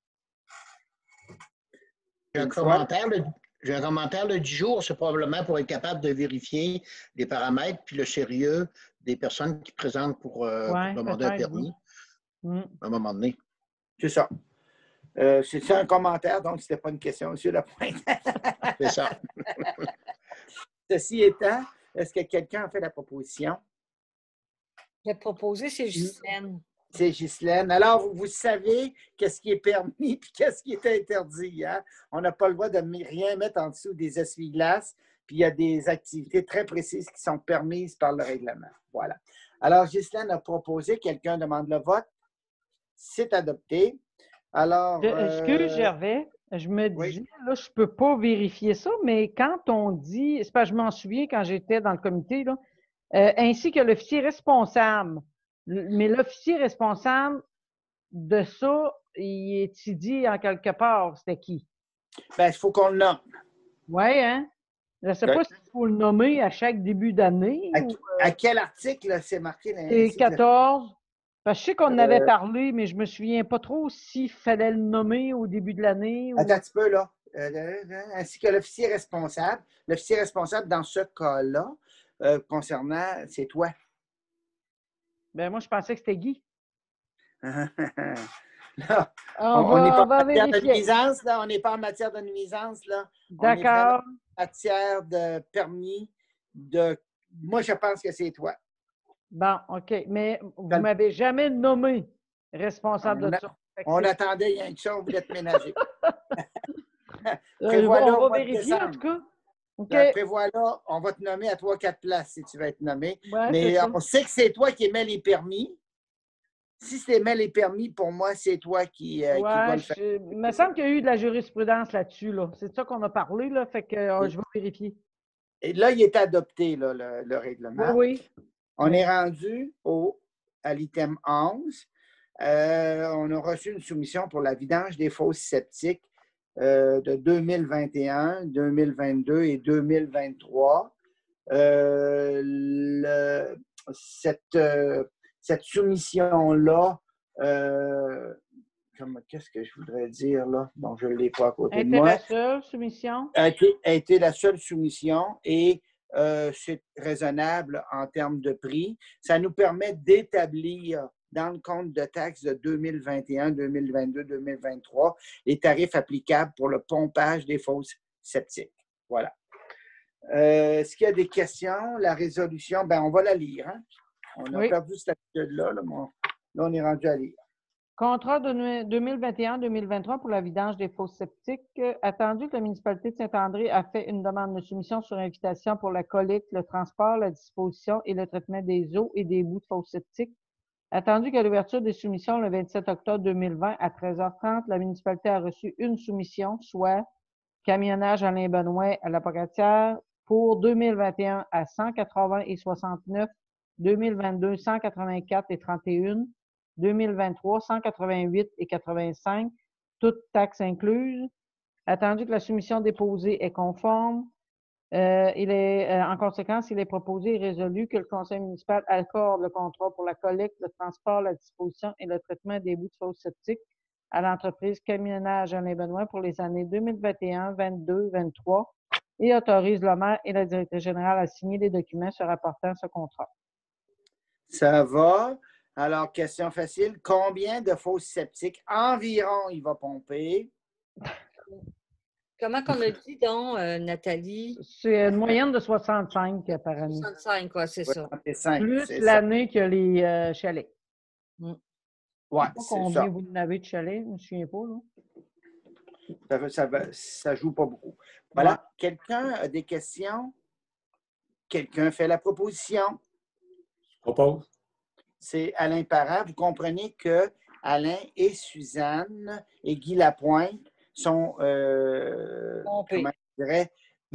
J'ai un, commentaire, le, j'ai un commentaire le dix jours, c'est probablement pour être capable de vérifier les paramètres puis le sérieux des personnes qui présentent pour, euh, Ouais, pour demander un permis oui. à un moment donné. C'est ça. Euh, c'est un commentaire, donc ce n'était pas une question, M. Lapointe. C'est ça. Ceci étant, est-ce que quelqu'un a fait la proposition? Le proposé, c'est Ghislaine. C'est Ghislaine. Alors, vous, vous savez qu'est-ce qui est permis et qu'est-ce qui est interdit. Hein? On n'a pas le droit de rien mettre en dessous des essuie-glaces, puis il y a des activités très précises qui sont permises par le règlement. Voilà. Alors, Ghislaine a proposé, quelqu'un demande le vote. C'est adopté. Alors. Je, excuse, euh, Gervais, je me oui. dis, là, je ne peux pas vérifier ça, mais quand on dit, c'est parce que je m'en souviens quand j'étais dans le comité, là, euh, ainsi que l'officier responsable. Mais l'officier responsable de ça, il est dit en quelque part, c'était qui? Bien, il faut qu'on le nomme. Oui, hein? Je ne sais Oui. pas s'il faut le nommer à chaque début d'année. À, ou, euh, à quel article c'est marqué? c'est quatorze. Parce que je sais qu'on en avait Euh, parlé, mais je ne me souviens pas trop s'il fallait le nommer au début de l'année. Ou... Attends un petit peu, là. Euh, ainsi que l'officier responsable. L'officier responsable, dans ce cas-là, euh, concernant, c'est toi. Ben moi, je pensais que c'était Guy. Là, On, on va, n'est pas on va en matière de vérifier. nuisance, là. On n'est pas en matière de nuisance, là. D'accord. En matière de permis de. Moi, je pense que c'est toi. Bon, OK. Mais vous Quel... ne m'avez jamais nommé responsable on de a... ça. On attendait, il y a une chose, vous voulez te ménager. euh, on va vérifier, en tout cas. OK. Prévois-là, on va te nommer à trois quatre places si tu veux être nommé. Ouais, mais on sait que c'est toi qui émets les permis. Si tu émets les permis, pour moi, c'est toi qui, euh, ouais, qui dois le faire. Je... Il me semble qu'il y a eu de la jurisprudence là-dessus. Là. C'est ça qu'on a parlé, là. Fait que euh, je vais vérifier. Et là, il est adopté, là, le, le règlement. Oui, oui. On oui. est rendu au, à l'item onze. Euh, on a reçu une soumission pour la vidange des fosses septiques euh, de deux mille vingt et un, deux mille vingt-deux et deux mille vingt-trois. Euh, le, cette, euh, cette soumission-là, euh, qu'est-ce que je voudrais dire là? Bon, je ne l'ai pas à côté de moi. La seule soumission? A été, a été la seule soumission et euh, c'est raisonnable en termes de prix. Ça nous permet d'établir dans le compte de taxes de deux mille vingt et un, deux mille vingt-deux, deux mille vingt-trois les tarifs applicables pour le pompage des fosses septiques. Voilà. Euh, Est-ce qu'il y a des questions? La résolution, ben on va la lire. Hein? On a oui. perdu cette habitude-là. Là, là, on est rendu à lire. Contrat de deux mille vingt et un deux mille vingt-trois pour la vidange des fosses septiques. Attendu que la municipalité de Saint-André a fait une demande de soumission sur invitation pour la collecte, le transport, la disposition et le traitement des eaux et des bouts de fosses septiques. Attendu qu'à l'ouverture des soumissions le vingt-sept octobre deux mille vingt à treize heures trente, la municipalité a reçu une soumission, soit camionnage Alain Benoît à la Pocatière pour deux mille vingt et un à cent quatre-vingts et soixante-neuf, deux mille vingt-deux cent quatre-vingt-quatre et trente et un, deux mille vingt-trois cent quatre-vingt-huit et quatre-vingt-cinq, toutes taxes incluses. Attendu que la soumission déposée est conforme, euh, il est, euh, en conséquence, il est proposé et résolu que le conseil municipal accorde le contrat pour la collecte, le transport, la disposition et le traitement des bouts de fosses septiques à l'entreprise Camionnage Alain Benoît pour les années deux mille vingt et un, vingt-deux, vingt-trois et autorise le maire et la directrice générale à signer les documents se rapportant à ce contrat. Ça va. Alors, question facile. Combien de fosses septiques environ il va pomper? Comment qu'on a dit donc, euh, Nathalie? C'est une moyenne de soixante-cinq par année. soixante-cinq, quoi, c'est ça. soixante-cinq, Plus c'est ça. l'année que les euh, chalets. Ouais, Je sais pas c'est combien ça. vous en avez de chalets, je ne me souviens pas. Là. Ça, va- ça, va- ça joue pas beaucoup. Voilà. Quelqu'un a des questions? Quelqu'un fait la proposition? Je propose. C'est Alain Parent. Vous comprenez que Alain et Suzanne et Guy Lapointe sont, euh, Pompé. comment je dirais,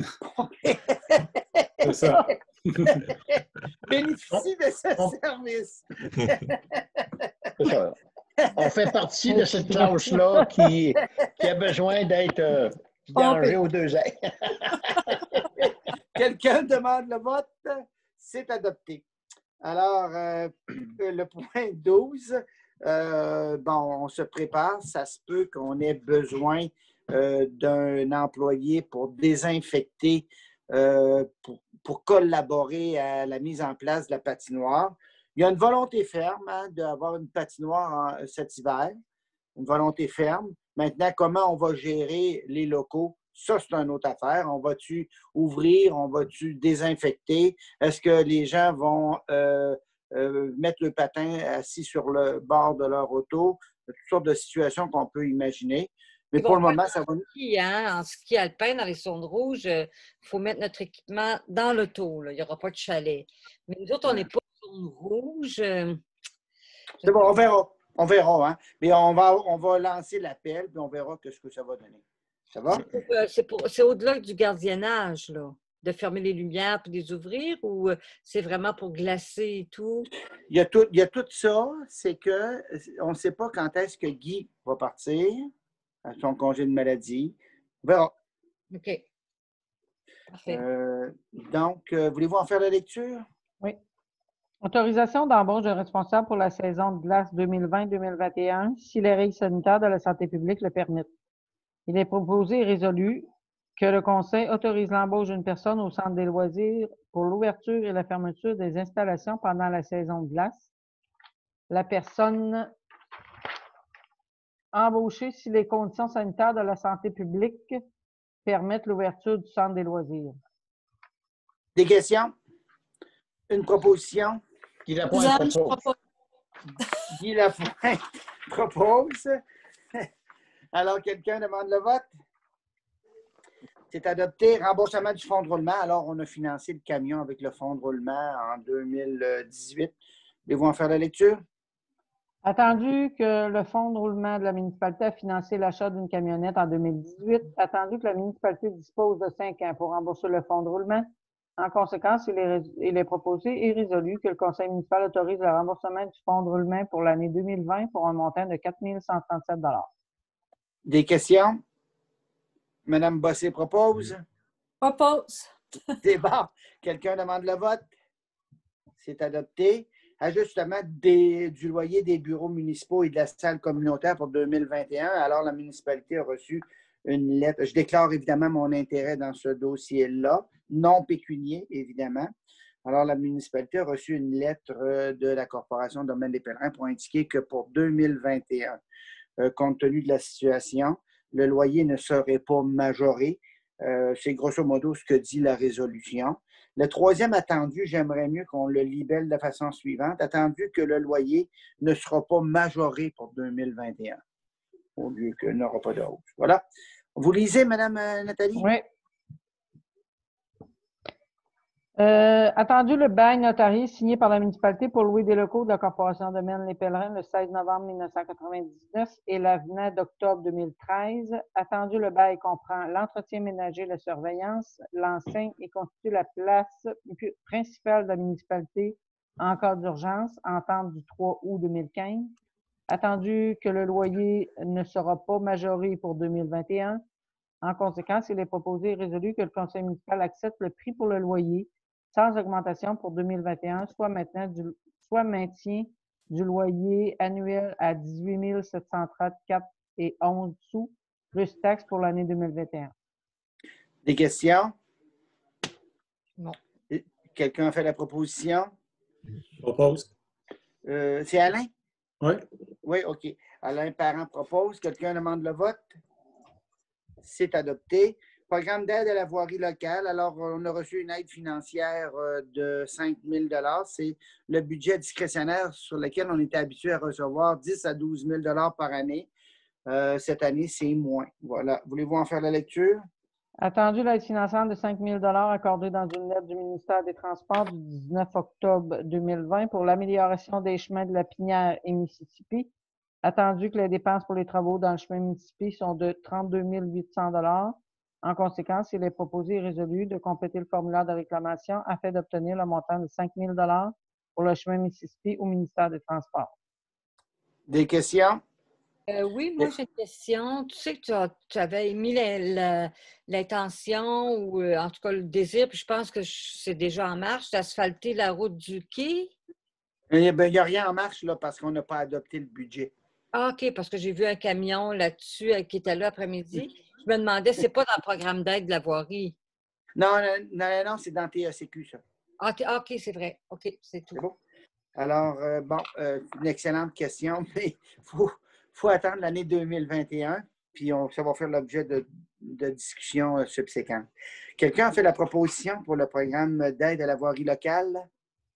C'est ça. bénéficient de ce On- service. C'est ça. On fait partie de cette classe-là qui, qui a besoin d'être euh, dérangée aux deux ailes. Quelqu'un demande le vote? C'est adopté. Alors, euh, le point douze, euh, bon, on se prépare. Ça se peut qu'on ait besoin euh, d'un employé pour désinfecter, euh, pour, pour collaborer à la mise en place de la patinoire. Il y a une volonté ferme hein, d'avoir une patinoire en, cet hiver, une volonté ferme. Maintenant, comment on va gérer les locaux? Ça, c'est une autre affaire. On va-tu ouvrir? On va-tu désinfecter? Est-ce que les gens vont euh, euh, mettre le patin assis sur le bord de leur auto? Toutes sortes de situations qu'on peut imaginer. Mais Ils pour vont le moment, faire ça va... en ski, hein, en ski alpin, dans les zones rouges, il faut mettre notre équipement dans l'auto. là. Il n'y aura pas de chalet. Mais nous autres, on n'est pas en zone rouge. euh, C'est bon, on verra. On verra, hein? Mais on va, on va lancer l'appel, puis on verra que ce que ça va donner. Ça va? Euh, C'est pour- c'est au-delà du gardiennage, là, de fermer les lumières puis de les ouvrir, ou euh, c'est vraiment pour glacer et tout? Il y a tout, il y a tout ça, c'est que on ne sait pas quand est-ce que Guy va partir à son congé de maladie. On verra. OK. Parfait. Euh, donc, euh, voulez-vous en faire la lecture? Oui. Autorisation d'embauche de responsable pour la saison de glace deux mille vingt deux mille vingt et un, si les règles sanitaires de la santé publique le permettent. Il est proposé et résolu que le Conseil autorise l'embauche d'une personne au centre des loisirs pour l'ouverture et la fermeture des installations pendant la saison de glace. La personne embauchée si les conditions sanitaires de la santé publique permettent l'ouverture du centre des loisirs. Des questions? Une proposition? Qui la pointe Suzanne, je propose. propose. Guy Lapointe propose. Alors, quelqu'un demande le vote? C'est adopté. Remboursement du fonds de roulement. Alors, on a financé le camion avec le fonds de roulement en deux mille dix-huit. Voulez-vous en faire la lecture? Attendu que le fonds de roulement de la municipalité a financé l'achat d'une camionnette en deux mille dix-huit, attendu que la municipalité dispose de cinq ans pour rembourser le fonds de roulement, en conséquence, il est, il est proposé et résolu que le conseil municipal autorise le remboursement du fonds de roulement pour l'année deux mille vingt pour un montant de quatre mille cent trente-sept dollars. Des questions? Madame Bossé propose. Propose. C'est bon. Quelqu'un demande le vote? C'est adopté. Ajustement des, du loyer des bureaux municipaux et de la salle communautaire pour deux mille vingt et un. Alors, la municipalité a reçu une lettre. Je déclare évidemment mon intérêt dans ce dossier-là, non pécunier, évidemment. Alors, la municipalité a reçu une lettre de la Corporation Domaine des Pèlerins pour indiquer que pour deux mille vingt et un, euh, compte tenu de la situation, le loyer ne serait pas majoré. Euh, c'est grosso modo ce que dit la résolution. Le troisième attendu, j'aimerais mieux qu'on le libelle de la façon suivante, attendu que le loyer ne sera pas majoré pour deux mille vingt et un, au lieu qu'il n'aura pas de hausse. Voilà. Vous lisez, Mme Nathalie? Oui. Euh, attendu le bail notarié signé par la municipalité pour louer des locaux de la Corporation Domaine Les Pèlerins le seize novembre mille neuf cent quatre-vingt-dix-neuf et l'avenant d'octobre deux mille treize. Attendu le bail comprend l'entretien ménager, la surveillance, l'enseigne et constitue la place principale de la municipalité en cas d'urgence, entente du trois août deux mille quinze. Attendu que le loyer ne sera pas majoré pour deux mille vingt et un. En conséquence, il est proposé et résolu que le conseil municipal accepte le prix pour le loyer sans augmentation pour deux mille vingt et un, soit maintenant du, soit maintien du loyer annuel à dix-huit mille sept cent trente-quatre et onze sous, plus taxes pour l'année deux mille vingt et un. Des questions? Non. Quelqu'un a fait la proposition? Je propose. Euh, c'est Alain? Oui. Oui, OK. Alain Parent propose. Quelqu'un demande le vote? c'est adopté. Programme d'aide à la voirie locale. Alors, on a reçu une aide financière de cinq mille dollars. C'est le budget discrétionnaire sur lequel on était habitué à recevoir dix à douze mille dollars par année. Euh, cette année, c'est moins. Voilà. Voulez-vous en faire la lecture? Attendu l'aide financière de cinq mille dollars accordée dans une lettre du ministère des Transports du dix-neuf octobre deux mille vingt pour l'amélioration des chemins de la Pinière et Mississippi. Attendu que les dépenses pour les travaux dans le chemin Mississippi sont de trente-deux mille huit cents dollars. En conséquence, il est proposé et résolu de compléter le formulaire de réclamation afin d'obtenir le montant de cinq mille dollars pour le chemin Mississippi au ministère des Transports. Des questions? Euh, oui, moi j'ai une question. Tu sais que tu, as, tu avais émis l'intention ou euh, en tout cas le désir, puis je pense que c'est déjà en marche, d'asphalter la route du quai. Il n'y a rien en marche là parce qu'on n'a pas adopté le budget. Ah, OK, parce que j'ai vu un camion là-dessus euh, qui était là après-midi. Je me demandais, c'est pas dans le programme d'aide de la voirie. Non, non, non, non c'est dans T A C Q, ça. Ah, OK, c'est vrai. OK, c'est tout. C'est bon? Alors, euh, bon, euh, une excellente question, mais il faut, faut attendre l'année deux mille vingt et un, puis on, ça va faire l'objet de, de discussions euh, subséquentes. Quelqu'un a fait la proposition pour le programme d'aide à la voirie locale?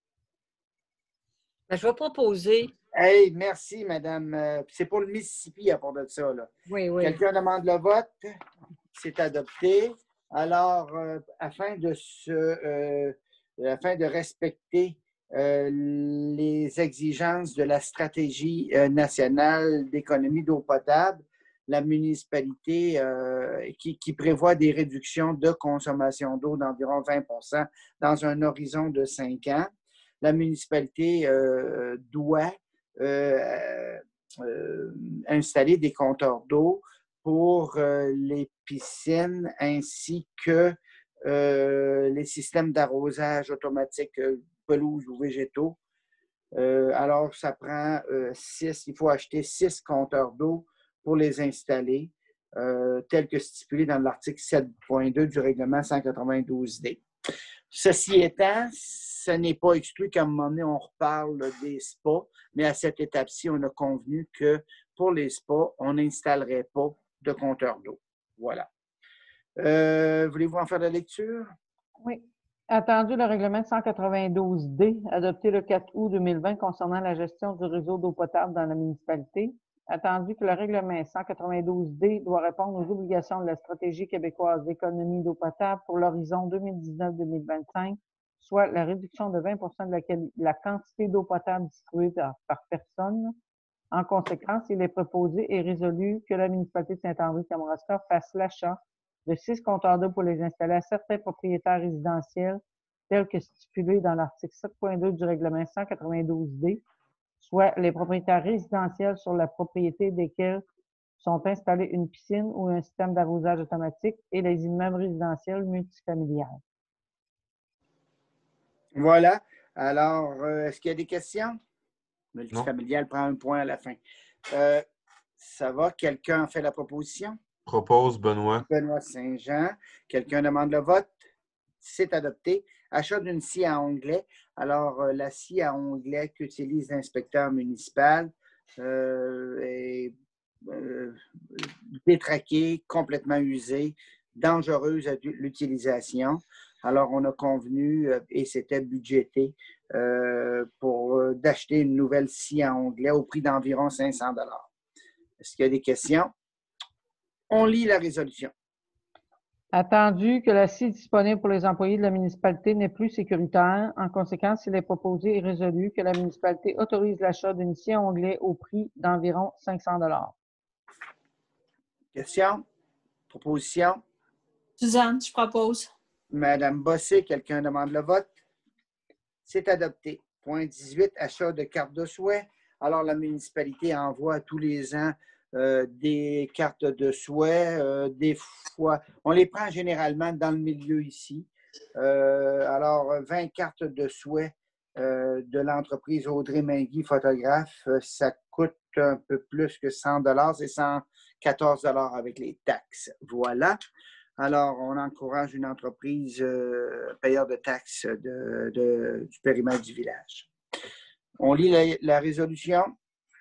Ben, je vais proposer. Hey, merci, madame. C'est pour le Mississippi à part de ça, là. Oui, oui. Quelqu'un demande le vote? C'est adopté. Alors, euh, afin de se, euh, afin de respecter euh, les exigences de la stratégie euh, nationale d'économie d'eau potable, la municipalité euh, qui, qui prévoit des réductions de consommation d'eau d'environ vingt pour cent dans un horizon de cinq ans, la municipalité euh, doit euh, euh, installer des compteurs d'eau pour euh, les piscines ainsi que euh, les systèmes d'arrosage automatique, euh, pelouse ou végétaux. Euh, alors, ça prend euh, six, il faut acheter six compteurs d'eau pour les installer, euh, tels que stipulé dans l'article sept point deux du règlement cent quatre-vingt-douze D. Ceci étant, ce n'est pas exclu qu'à un moment donné, on reparle des spas, mais à cette étape-ci, on a convenu que pour les spas, on n'installerait pas de compteur d'eau. Voilà. Euh, voulez-vous en faire la lecture? Oui. Attendu le règlement cent quatre-vingt-douze D, adopté le quatre août deux mille vingt concernant la gestion du réseau d'eau potable dans la municipalité. Attendu que le règlement cent quatre-vingt-douze D doit répondre aux obligations de la stratégie québécoise d'économie d'eau potable pour l'horizon deux mille dix-neuf deux mille vingt-cinq, soit la réduction de vingt pour cent de la, la quantité d'eau potable distribuée par, par personne. En conséquence, il est proposé et résolu que la municipalité de Saint-Henri-Kamouraska fasse l'achat de six compteurs d'eau pour les installer à certains propriétaires résidentiels, tels que stipulé dans l'article sept point deux du règlement cent quatre-vingt-douze D, soit les propriétaires résidentiels sur la propriété desquels sont installés une piscine ou un système d'arrosage automatique et les immeubles résidentiels multifamiliales. Voilà. Alors, euh, est-ce qu'il y a des questions? Multifamilial prend un point à la fin. Euh, ça va? Quelqu'un a fait la proposition? Propose Benoît. Benoît Saint-Jean. Quelqu'un demande le vote? C'est adopté. Achat d'une scie à onglet. Alors, euh, la scie à onglet qu'utilise l'inspecteur municipal euh, est euh, détraquée, complètement usée, dangereuse à l'utilisation. Alors, on a convenu, euh, et c'était budgété, euh, pour euh, d'acheter une nouvelle scie à onglet au prix d'environ cinq cents dollars. Est-ce qu'il y a des questions? On lit la résolution. Attendu que la scie disponible pour les employés de la municipalité n'est plus sécuritaire, en conséquence, il est proposé et résolu que la municipalité autorise l'achat d'une scie à onglet au prix d'environ cinq cents dollars. Question? Proposition? Suzanne, je propose. Madame Bossé, quelqu'un demande le vote? C'est adopté. Point dix-huit, achat de cartes de souhait. Alors, la municipalité envoie tous les ans euh, des cartes de souhait. Euh, des fois, on les prend généralement dans le milieu ici. Euh, alors, vingt cartes de souhait euh, de l'entreprise Audrey Mingui, photographe, euh, ça coûte un peu plus que cent dollars. C'est cent quatorze dollars avec les taxes. Voilà. Alors, on encourage une entreprise euh, payeur de taxes de, de, du périmètre du village. On lit la, la résolution.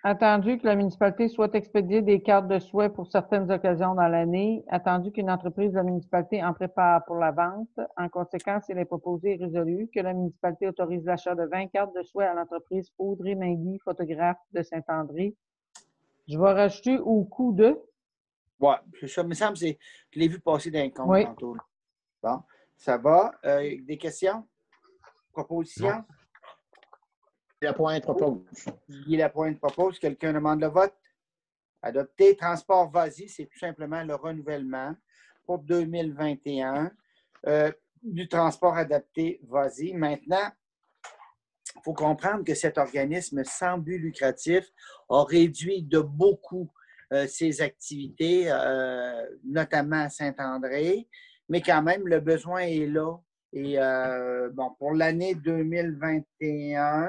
Attendu que la municipalité souhaite expédier des cartes de souhait pour certaines occasions dans l'année. Attendu qu'une entreprise de la municipalité en prépare pour la vente. En conséquence, il est proposé et résolu que la municipalité autorise l'achat de vingt cartes de souhait à l'entreprise Audrey Mainguy, photographe de Saint-André. Je vais rajouter au coût de... Oui, c'est ça. Il me semble que c'est- je l'ai vu passer dans un compte Oui. tantôt. là. Bon, ça va. Euh, des questions? Propositions? La pointe propose. Guy Lapointe propose. Quelqu'un demande le vote? Adopté. Transport Vas-y, c'est tout simplement le renouvellement pour deux mille vingt et un euh, du transport adapté Vas-y. Maintenant, il faut comprendre que cet organisme sans but lucratif a réduit de beaucoup euh, ses activités, euh, notamment à Saint-André, mais quand même, le besoin est là. Et euh, bon, pour l'année deux mille vingt et un,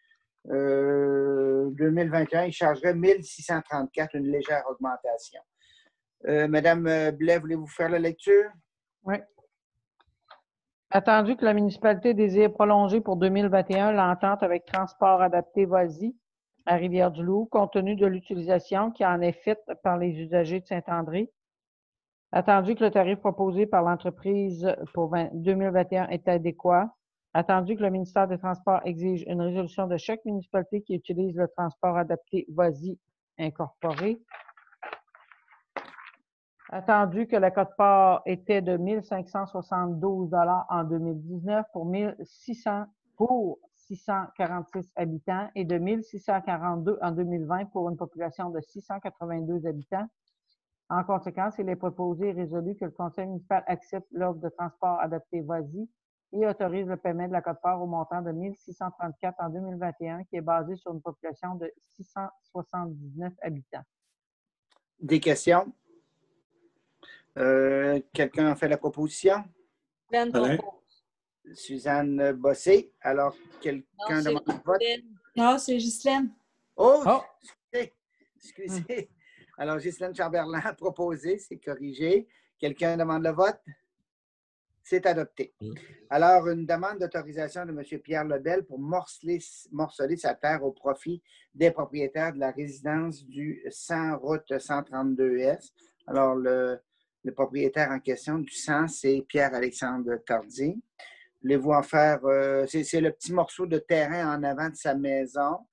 euh, deux mille vingt et un, il chargerait mille six cent trente-quatre, une légère augmentation. Euh, Madame Blais, voulez-vous faire la lecture? Oui. Attendu que la municipalité désire prolonger pour deux mille vingt et un l'entente avec Transport adapté Vas-y à Rivière-du-Loup, compte tenu de l'utilisation qui en est faite par les usagers de Saint-André. Attendu que le tarif proposé par l'entreprise pour deux mille vingt et un est adéquat. Attendu que le ministère des Transports exige une résolution de chaque municipalité qui utilise le transport adapté Vas-y incorporé. Attendu que la quote-part était de mille cinq cent soixante-douze dollars en deux mille dix-neuf pour mille six cents pour six cent quarante-six habitants et de mille six cent quarante-deux en deux mille vingt pour une population de six cent quatre-vingt-deux habitants. En conséquence, il est proposé et résolu que le conseil municipal accepte l'offre de transport adapté Vas-y et autorise le paiement de la quote-part au montant de mille six cent trente-quatre en deux mille vingt et un, qui est basé sur une population de six cent soixante-dix-neuf habitants. Des questions? Euh, quelqu'un a fait la proposition? Suzanne Alain? propose. Suzanne Bossé. Alors, Non, quelqu'un c'est demande le vote? Ghislaine. Non, c'est Ghislaine. Oh, Oh! excusez. Excusez. Alors, Ghislaine Chamberlain a proposé, c'est corrigé. Quelqu'un demande le vote? C'est adopté. Alors, une demande d'autorisation de M. Pierre Lebel pour morceler, morceler sa terre au profit des propriétaires de la résidence du cent route cent trente-deux S. Alors, le, le propriétaire en question du cent, c'est Pierre-Alexandre Tardy. Voulez-vous en faire... Euh, c'est, c'est le petit morceau de terrain en avant de sa maison.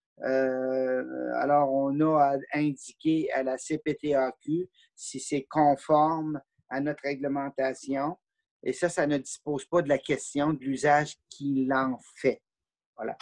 Euh, alors, on a à indiquer à la C P T A Q si c'est conforme à notre réglementation. Et ça, ça ne dispose pas de la question de l'usage qu'il en fait. Voilà.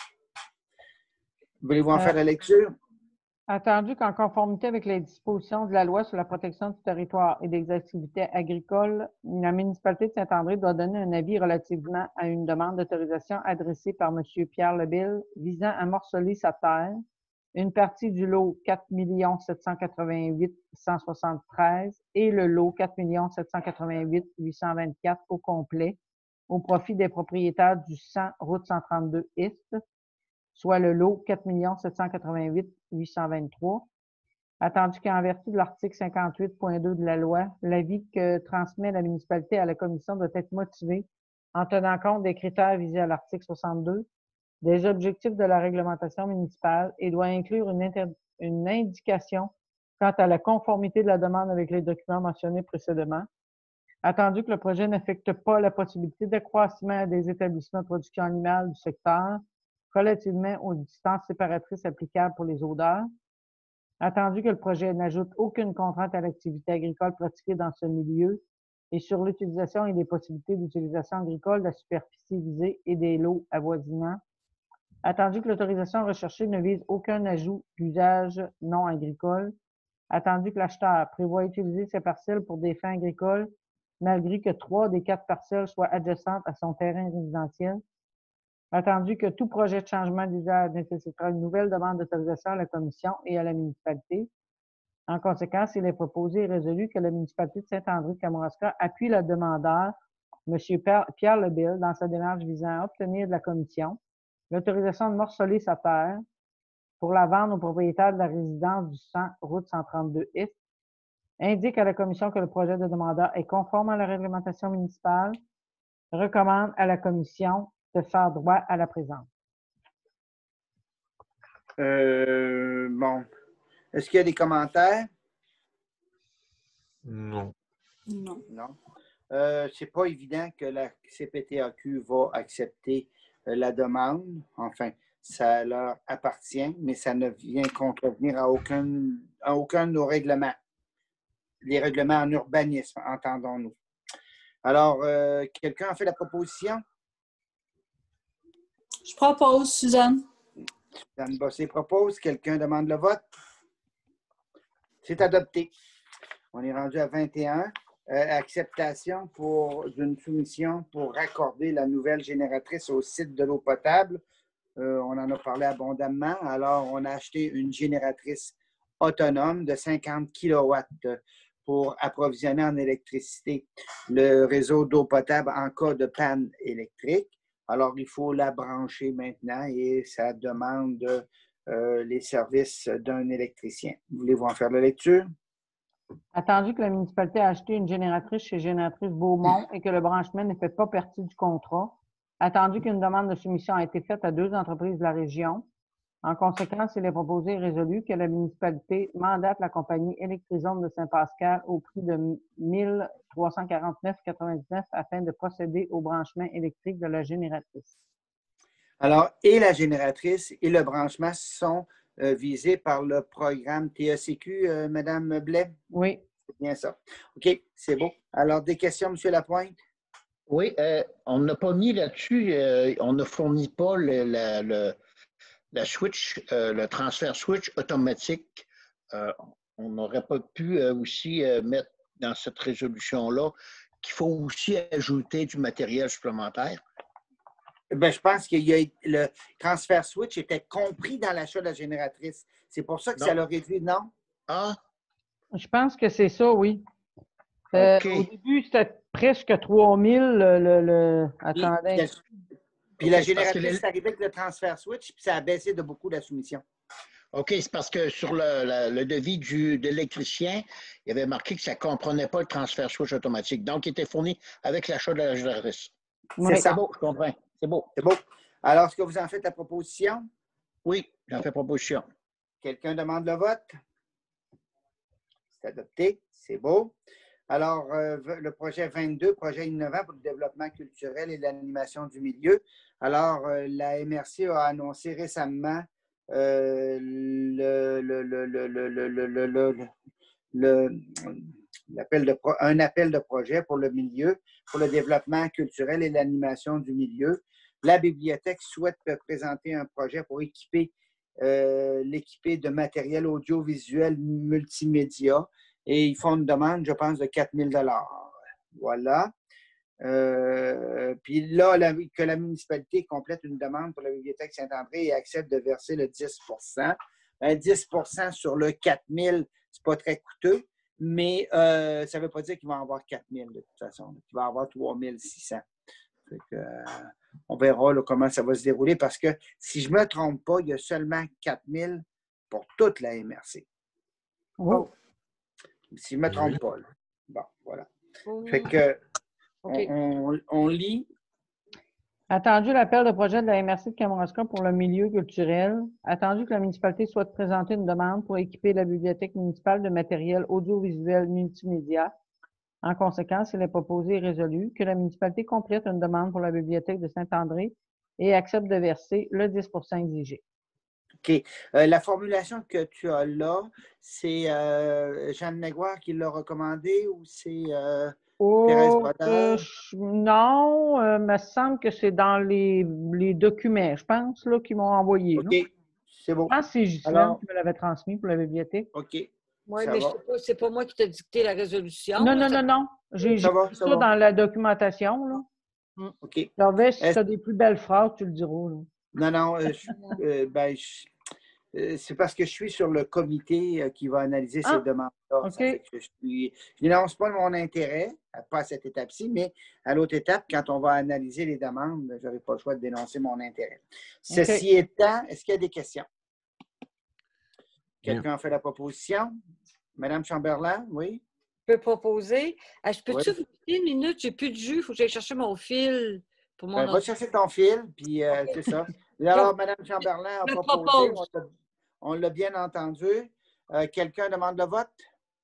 Voulez-vous en Euh, faire la lecture? Attendu qu'en conformité avec les dispositions de la loi sur la protection du territoire et des activités agricoles, la municipalité de Saint-André doit donner un avis relativement à une demande d'autorisation adressée par M. Pierre Lebel visant à morceler sa terre, une partie du lot quatre millions sept cent quatre-vingt-huit mille cent soixante-treize et le lot quatre millions sept cent quatre-vingt-huit mille huit cent vingt-quatre au complet, au profit des propriétaires du cent route cent trente-deux Est, soit le lot quatre millions sept cent quatre-vingt-huit mille huit cent vingt-trois. Attendu qu'en vertu de l'article cinquante-huit point deux de la loi, l'avis que transmet la municipalité à la commission doit être motivé en tenant compte des critères visés à l'article soixante-deux, des objectifs de la réglementation municipale et doit inclure une, inter... une indication quant à la conformité de la demande avec les documents mentionnés précédemment. Attendu que le projet n'affecte pas la possibilité d'accroissement des établissements de production animale du secteur relativement aux distances séparatrices applicables pour les odeurs. Attendu que le projet n'ajoute aucune contrainte à l'activité agricole pratiquée dans ce milieu et sur l'utilisation et les possibilités d'utilisation agricole de la superficie visée et des lots avoisinants. Attendu que l'autorisation recherchée ne vise aucun ajout d'usage non agricole. Attendu que l'acheteur prévoit utiliser ces parcelles pour des fins agricoles, malgré que trois des quatre parcelles soient adjacentes à son terrain résidentiel. Attendu que tout projet de changement d'usage nécessitera une nouvelle demande d'autorisation à la commission et à la municipalité. En conséquence, il est proposé et résolu que la municipalité de Saint-André-de-Kamouraska appuie le demandeur, M. Pierre Lebel, dans sa démarche visant à obtenir de la commission l'autorisation de morceler sa terre pour la vendre aux propriétaires de la résidence du cent route cent trente-deux Est, indique à la commission que le projet de demandeur est conforme à la réglementation municipale, recommande à la commission de faire droit à la présente. Euh, bon. Est-ce qu'il y a des commentaires? Non. Non. Non. Euh, c'est pas évident que la C P T A Q va accepter euh, la demande. Enfin, ça leur appartient, mais ça ne vient contrevenir à aucun, à aucun de nos règlements. Les règlements en urbanisme, entendons-nous. Alors, euh, quelqu'un a fait la proposition? Je propose, Suzanne. Suzanne Bossé propose. Quelqu'un demande le vote? C'est adopté. On est rendu à vingt et un. Euh, acceptation pour d'une soumission pour raccorder la nouvelle génératrice au site de l'eau potable. Euh, on en a parlé abondamment. Alors, on a acheté une génératrice autonome de cinquante kilowatts pour approvisionner en électricité le réseau d'eau potable en cas de panne électrique. Alors, il faut la brancher maintenant et ça demande euh, les services d'un électricien. Voulez-vous en faire la lecture? Attendu que la municipalité a acheté une génératrice chez Génératrice Beaumont et que le branchement ne fait pas partie du contrat. Attendu qu'une demande de soumission a été faite à deux entreprises de la région. En conséquence, il est proposé et résolu que la municipalité mandate la compagnie Électrizone de Saint-Pascal au prix de mille trois cent quarante-neuf virgule quatre-vingt-dix-neuf afin de procéder au branchement électrique de la génératrice. Alors, et la génératrice et le branchement sont euh, visés par le programme T E C Q, euh, Mme Blais? Oui. C'est bien ça. OK, c'est beau. Alors, des questions, M. Lapointe? Oui, euh, on n'a pas mis là-dessus, euh, on ne fournit pas le, la, le, la switch, euh, le transfert switch automatique. Euh, on n'aurait pas pu euh, aussi euh, mettre dans cette résolution-là qu'il faut aussi ajouter du matériel supplémentaire. Bien, je pense que le transfert switch était compris dans l'achat de la génératrice. C'est pour ça que Non. ça l'a réduit, non? Ah, Je pense que c'est ça, oui. Euh, OK. Au début, c'était presque trois mille. Le, le, le... Attendez. Puis, puis la OK, c'est parce que génératrice, les- c'est arrivé avec le transfert switch, puis ça a baissé de beaucoup la soumission. OK, c'est parce que sur le, la- le devis du, de l'électricien, il y avait marqué que ça ne comprenait pas le transfert switch automatique. Donc, il était fourni avec l'achat de la génératrice. C'est ça. C'est beau, je comprends. C'est beau. C'est beau. Alors, est-ce que vous en faites la proposition? Oui, j'en fais proposition. Quelqu'un demande le vote? C'est adopté. C'est beau. Alors, euh, le projet vingt-deux, projet innovant pour le développement culturel et l'animation du milieu. Alors, euh, la M R C a annoncé récemment euh, le, le, le, le, le, le, le, le, le, le, l'appel de pro, un appel de projet pour le milieu, pour le développement culturel et l'animation du milieu. La bibliothèque souhaite présenter un projet pour équiper euh, l'équiper de matériel audiovisuel multimédia et ils font une demande, je pense, de quatre mille dollars. Voilà. Euh, puis là, la, que la municipalité complète une demande pour la bibliothèque Saint-André et accepte de verser le dix pour cent. Ben, dix pour cent sur le quatre mille, c'est pas très coûteux, mais euh, ça ne veut pas dire qu'il va en avoir quatre mille de toute façon. Il va en avoir trois mille six cents. Fait que, euh, on verra là, comment ça va se dérouler parce que si je ne me trompe pas, il y a seulement quatre mille pour toute la M R C. Oh. Si je ne me trompe pas. Là. Bon, voilà. Oh. Fait que OK. on, on, on lit. Attendu l'appel de projet de la M R C de Kamouraska pour le milieu culturel. Attendu que la municipalité souhaite présenter une demande pour équiper la bibliothèque municipale de matériel audiovisuel multimédia. En conséquence, il est proposé et résolu que la municipalité complète une demande pour la bibliothèque de Saint-André et accepte de verser le dix pour cent exigé. OK. Euh, la formulation que tu as là, c'est euh, Jeanne Naguère qui l'a recommandé ou c'est euh, Oh, Thérèse Brodeur? euh, non, il euh, me semble que c'est dans les, les documents, je pense, là, qu'ils m'ont envoyé. OK. Là. C'est beau. Je pense que c'est Ghislaine Alors, qui me l'avait transmis pour la bibliothèque. OK. Oui, Ça mais va. ce n'est pas, pas moi qui t'ai dicté la résolution. Non, là, non, ça- non, non. J'ai Ça j'ai va, vu ça ça va. dans la documentation. Là. OK. Gervais, si tu Est-ce- as des plus belles phrases, tu le diras. Là. Non, non. euh, je- euh, ben, je- euh, c'est parce que je suis sur le comité euh, qui va analyser Ah, ces demandes-là. OK. Ça fait que je suis- je n'énonce pas mon intérêt, pas à cette étape-ci, mais à l'autre étape, quand on va analyser les demandes, je n'aurai pas le choix de dénoncer mon intérêt. Ceci étant, est-ce qu'il y a des questions? Quelqu'un a fait la proposition? Madame Chamberlain, oui? Je peux proposer. Ah, je peux-tu Oui. vous dire une minute? J'ai plus de jus. Il faut que j'aille chercher mon fil pour mon Ben, va autre. chercher ton fil, puis euh, c'est ça. Et alors, Mme Chamberlain a Je proposé, propose. on t'a- On l'a bien entendu. Euh, quelqu'un demande le vote?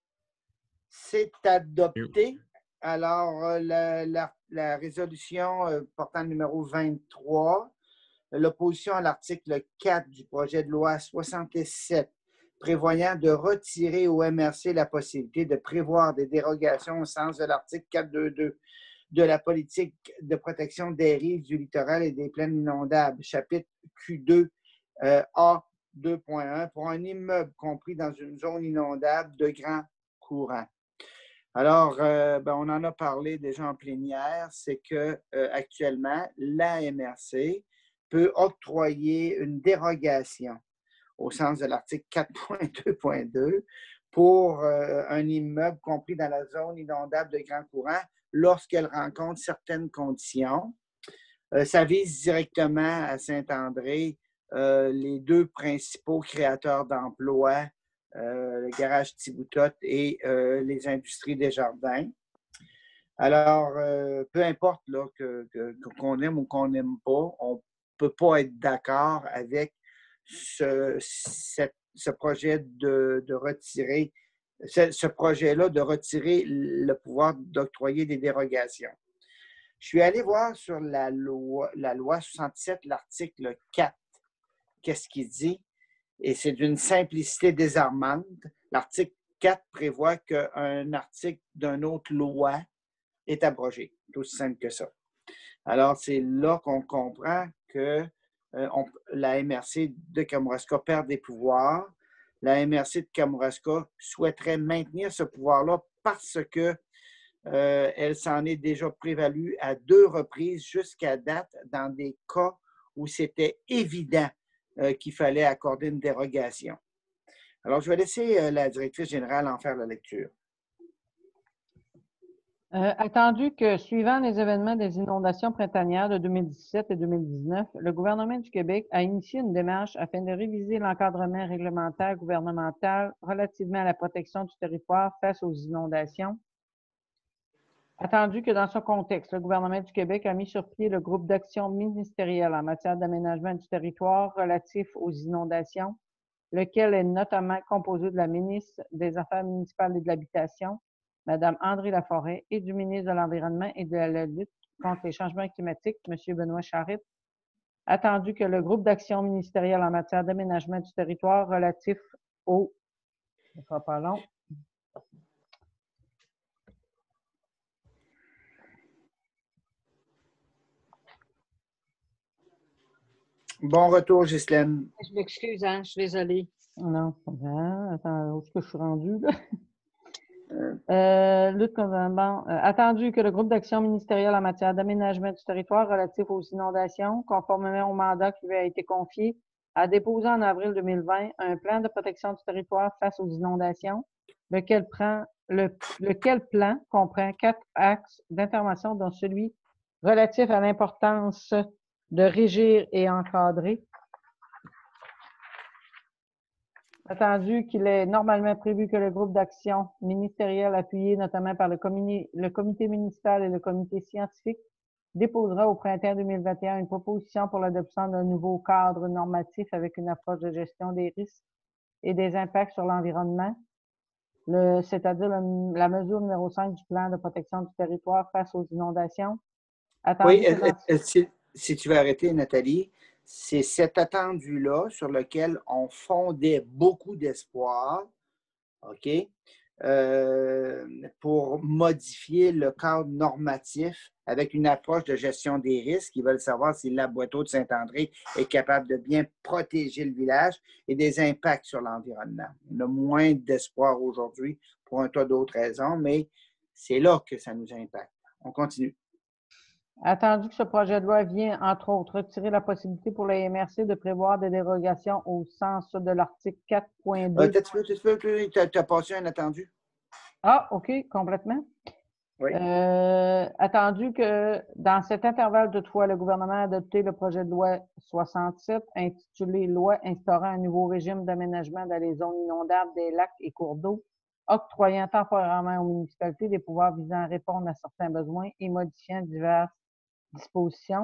C'est adopté. Alors, euh, la, la, la résolution euh, portant le numéro vingt-trois, l'opposition à l'article quatre du projet de loi soixante-sept, prévoyant de retirer au M R C la possibilité de prévoir des dérogations au sens de l'article quatre cent vingt-deux de la politique de protection des rives du littoral et des plaines inondables, chapitre Q deux euh, A deux point un, pour un immeuble compris dans une zone inondable de grand courant. Alors, euh, ben, on en a parlé déjà en plénière, c'est que euh, actuellement, l'A M R C peut octroyer une dérogation au sens de l'article quatre point deux point deux pour euh, un immeuble compris dans la zone inondable de grand courant lorsqu'elle rencontre certaines conditions. Euh, ça vise directement à Saint-André euh, les deux principaux créateurs d'emplois, euh, le garage Thiboutot et euh, les industries des jardins. Alors, euh, peu importe là, que, que, qu'on aime ou qu'on n'aime pas, on ne peut pas être d'accord avec ce, cette, ce projet de, de retirer, ce, ce projet-là de retirer le pouvoir d'octroyer des dérogations. Je suis allé voir sur la loi, la loi soixante-sept, l'article quatre, qu'est-ce qu'il dit? Et c'est d'une simplicité désarmante. L'article quatre prévoit qu'un article d'une autre loi est abrogé. C'est aussi simple que ça. Alors, c'est là qu'on comprend que euh, on, la M R C de Kamouraska perd des pouvoirs. La M R C de Kamouraska souhaiterait maintenir ce pouvoir-là parce que euh, elle s'en est déjà prévalue à deux reprises jusqu'à date dans des cas où c'était évident euh, qu'il fallait accorder une dérogation. Alors, je vais laisser euh, la directrice générale en faire la lecture. Euh, attendu que, suivant les événements des inondations printanières de deux mille dix-sept et deux mille dix-neuf, le gouvernement du Québec a initié une démarche afin de réviser l'encadrement réglementaire gouvernemental relativement à la protection du territoire face aux inondations. Attendu que, dans ce contexte, le gouvernement du Québec a mis sur pied le groupe d'action ministériel en matière d'aménagement du territoire relatif aux inondations, lequel est notamment composé de la ministre des Affaires municipales et de l'Habitation, Mme André Laforêt, et du ministre de l'Environnement et de la lutte contre les changements climatiques, M. Benoît Charette. Attendu que le groupe d'action ministériel en matière d'aménagement du territoire relatif au... Ce sera pas long. Bon retour, Ghislaine. Je m'excuse, hein, je suis désolée. Non, attends, attends, où est-ce que je suis rendue, là? Euh, lutte contre, bon, euh, attendu que le groupe d'action ministériel en matière d'aménagement du territoire relatif aux inondations, conformément au mandat qui lui a été confié, a déposé en avril deux mille vingt un plan de protection du territoire face aux inondations, lequel, prend, le, lequel plan comprend quatre axes d'intervention, dont celui relatif à l'importance de régir et encadrer. Attendu qu'il est normalement prévu que le groupe d'action ministériel appuyé notamment par le comité, le comité municipal et le comité scientifique déposera au printemps deux mille vingt et un une proposition pour l'adoption d'un nouveau cadre normatif avec une approche de gestion des risques et des impacts sur l'environnement, le, c'est-à-dire le, la mesure numéro cinq du plan de protection du territoire face aux inondations. Attendu oui, que dans... si, si tu veux arrêter, Nathalie, c'est cet attendu-là sur lequel on fondait beaucoup d'espoir, OK, euh, pour modifier le cadre normatif avec une approche de gestion des risques. Ils veulent savoir si la Boiteau de Saint-André est capable de bien protéger le village et des impacts sur l'environnement. On a moins d'espoir aujourd'hui pour un tas d'autres raisons, mais c'est là que ça nous impacte. On continue. Attendu que ce projet de loi vient, entre autres, retirer la possibilité pour la M R C de prévoir des dérogations au sens de l'article quatre point deux. Euh, tu as, as passé un attendu? Ah, OK, complètement. Oui. Euh, attendu que, dans cet intervalle, toutefois, le gouvernement a adopté le projet de loi soixante-sept, intitulé « Loi instaurant un nouveau régime d'aménagement dans les zones inondables des lacs et cours d'eau, octroyant temporairement aux municipalités des pouvoirs visant à répondre à certains besoins et modifiant diverses dispositions. »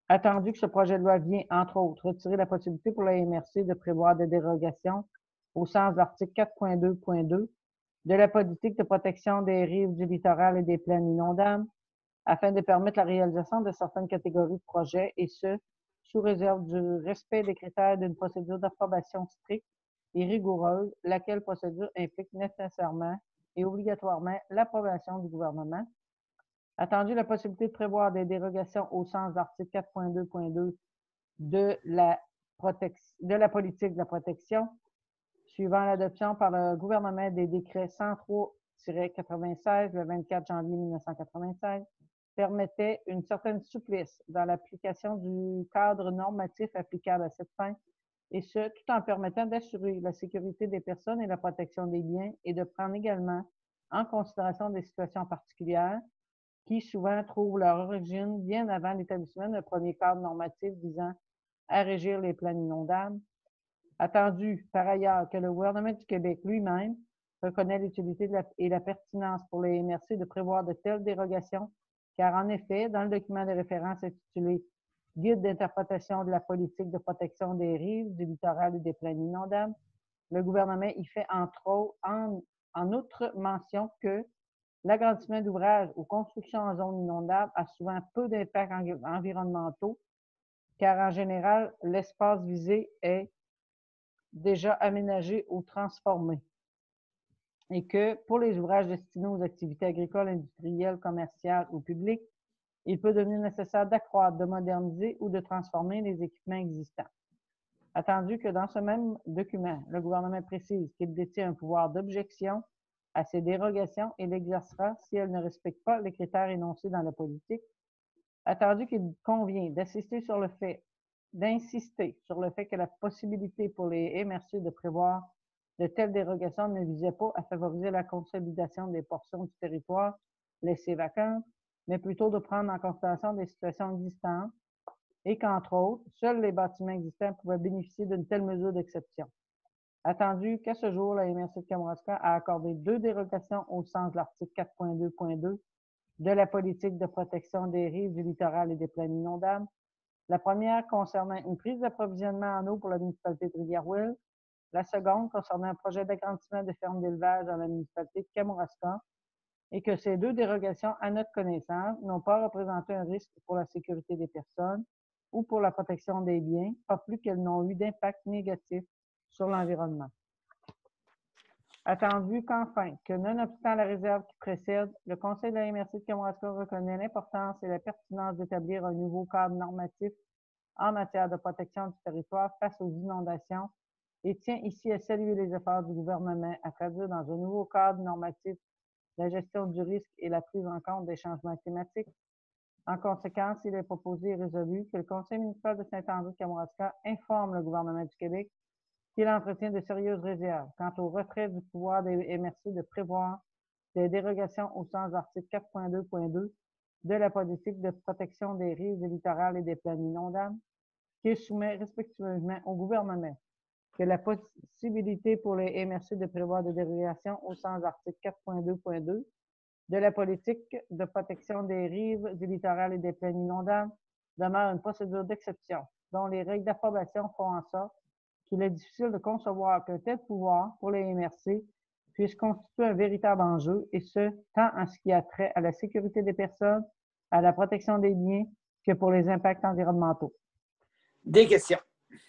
Attendu que ce projet de loi vient, entre autres, retirer la possibilité pour la M R C de prévoir des dérogations au sens de l'article quatre point deux point deux de la politique de protection des rives du littoral et des plaines inondables, afin de permettre la réalisation de certaines catégories de projets, et ce, sous réserve du respect des critères d'une procédure d'approbation stricte et rigoureuse, laquelle procédure implique nécessairement et obligatoirement l'approbation du gouvernement. Attendu la possibilité de prévoir des dérogations au sens de l'article quatre point deux point deux de la, de la politique de la protection, suivant l'adoption par le gouvernement des décrets cent trois tiret quatre-vingt-seize le vingt-quatre janvier mille neuf cent quatre-vingt-seize, permettait une certaine souplesse dans l'application du cadre normatif applicable à cette fin, et ce, tout en permettant d'assurer la sécurité des personnes et la protection des biens, et de prendre également en considération des situations particulières qui souvent trouvent leur origine bien avant l'établissement d'un premier cadre normatif visant à régir les plaines inondables. Attendu, par ailleurs, que le gouvernement du Québec lui-même reconnaît l'utilité et la pertinence pour les M R C de prévoir de telles dérogations, car en effet, dans le document de référence intitulé « Guide d'interprétation de la politique de protection des rives, du littoral et des plaines inondables », le gouvernement y fait entre autres, en, en outre mention que l'agrandissement d'ouvrages ou construction en zone inondable a souvent peu d'impacts environnementaux, car en général, l'espace visé est déjà aménagé ou transformé, et que pour les ouvrages destinés aux activités agricoles, industrielles, commerciales ou publiques, il peut devenir nécessaire d'accroître, de moderniser ou de transformer les équipements existants. Attendu que dans ce même document, le gouvernement précise qu'il détient un pouvoir d'objection à ces dérogations et l'exercera si elles ne respectent pas les critères énoncés dans la politique. Attendu qu'il convient d'assister sur le fait, d'insister sur le fait que la possibilité pour les M R C de prévoir de telles dérogations ne visait pas à favoriser la consolidation des portions du territoire laissées vacantes, mais plutôt de prendre en considération des situations existantes, et qu'entre autres, seuls les bâtiments existants pouvaient bénéficier d'une telle mesure d'exception. Attendu qu'à ce jour, la M R C de Kamouraska a accordé deux dérogations au sens de l'article quatre point deux point deux de la politique de protection des rives, du littoral et des plaines inondables. La première concernant une prise d'approvisionnement en eau pour la municipalité de Rivière-Ouelle. La seconde concernant un projet d'agrandissement de ferme d'élevage dans la municipalité de Kamouraska, et que ces deux dérogations, à notre connaissance, n'ont pas représenté un risque pour la sécurité des personnes ou pour la protection des biens, pas plus qu'elles n'ont eu d'impact négatif sur l'environnement. Attendu qu'enfin, que nonobstant la réserve qui précède, le Conseil de la M R C de Kamouraska reconnaît l'importance et la pertinence d'établir un nouveau cadre normatif en matière de protection du territoire face aux inondations, et tient ici à saluer les efforts du gouvernement à traduire dans un nouveau cadre normatif la gestion du risque et la prise en compte des changements climatiques. En conséquence, il est proposé et résolu que le Conseil municipal de Saint-André-de-Kamouraska informe le gouvernement du Québec qu'il entretient de sérieuses réserves quant au retrait du pouvoir des M R C de prévoir des dérogations au sens de l'article quatre point deux point deux de la politique de protection des rives, du littoral et des plaines inondables, qu'il soumet respectivement au gouvernement que la possibilité pour les M R C de prévoir des dérogations au sens de l'article quatre point deux point deux de la politique de protection des rives, du littoral et des plaines inondables demeure une procédure d'exception dont les règles d'approbation font en sorte qu'il est difficile de concevoir qu'un tel pouvoir pour les M R C puisse constituer un véritable enjeu, et ce, tant en ce qui a trait à la sécurité des personnes, à la protection des biens, que pour les impacts environnementaux. Des questions.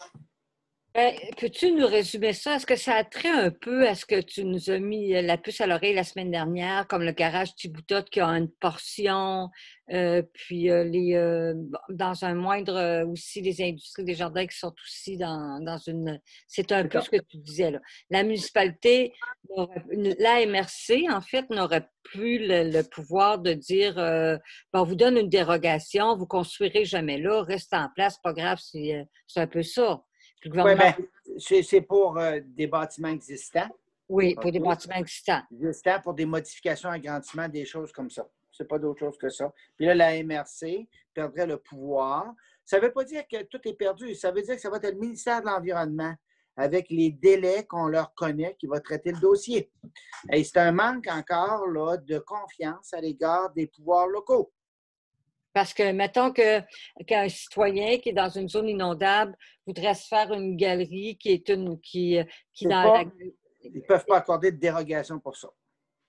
Ben, peux-tu nous résumer ça? Est-ce que ça a trait un peu à ce que tu nous as mis la puce à l'oreille la semaine dernière, comme le garage Thiboutot qui a une portion, euh, puis euh, les, euh, dans un moindre euh, aussi les industries des jardins qui sont aussi dans, dans une... C'est un peu ce que tu disais là. La municipalité, la M R C, en fait, n'aurait plus le, le pouvoir de dire euh, ben, on vous donne une dérogation, vous ne construirez jamais là, restez en place, pas grave, c'est, euh, c'est un peu ça. Oui, bien, c'est pour euh, des bâtiments existants. Oui, pour okay. des bâtiments existants. Existants pour des modifications, agrandissements, des choses comme ça. Ce n'est pas d'autre chose que ça. Puis là, la M R C perdrait le pouvoir. Ça ne veut pas dire que tout est perdu. Ça veut dire que ça va être le ministère de l'Environnement, avec les délais qu'on leur connaît, qui va traiter le dossier. Et c'est un manque encore là, de confiance à l'égard des pouvoirs locaux. Parce que, mettons que, qu'un citoyen qui est dans une zone inondable voudrait se faire une galerie qui est une. qui, qui C'est dans pas- la. Ils ne peuvent pas accorder de dérogation pour ça.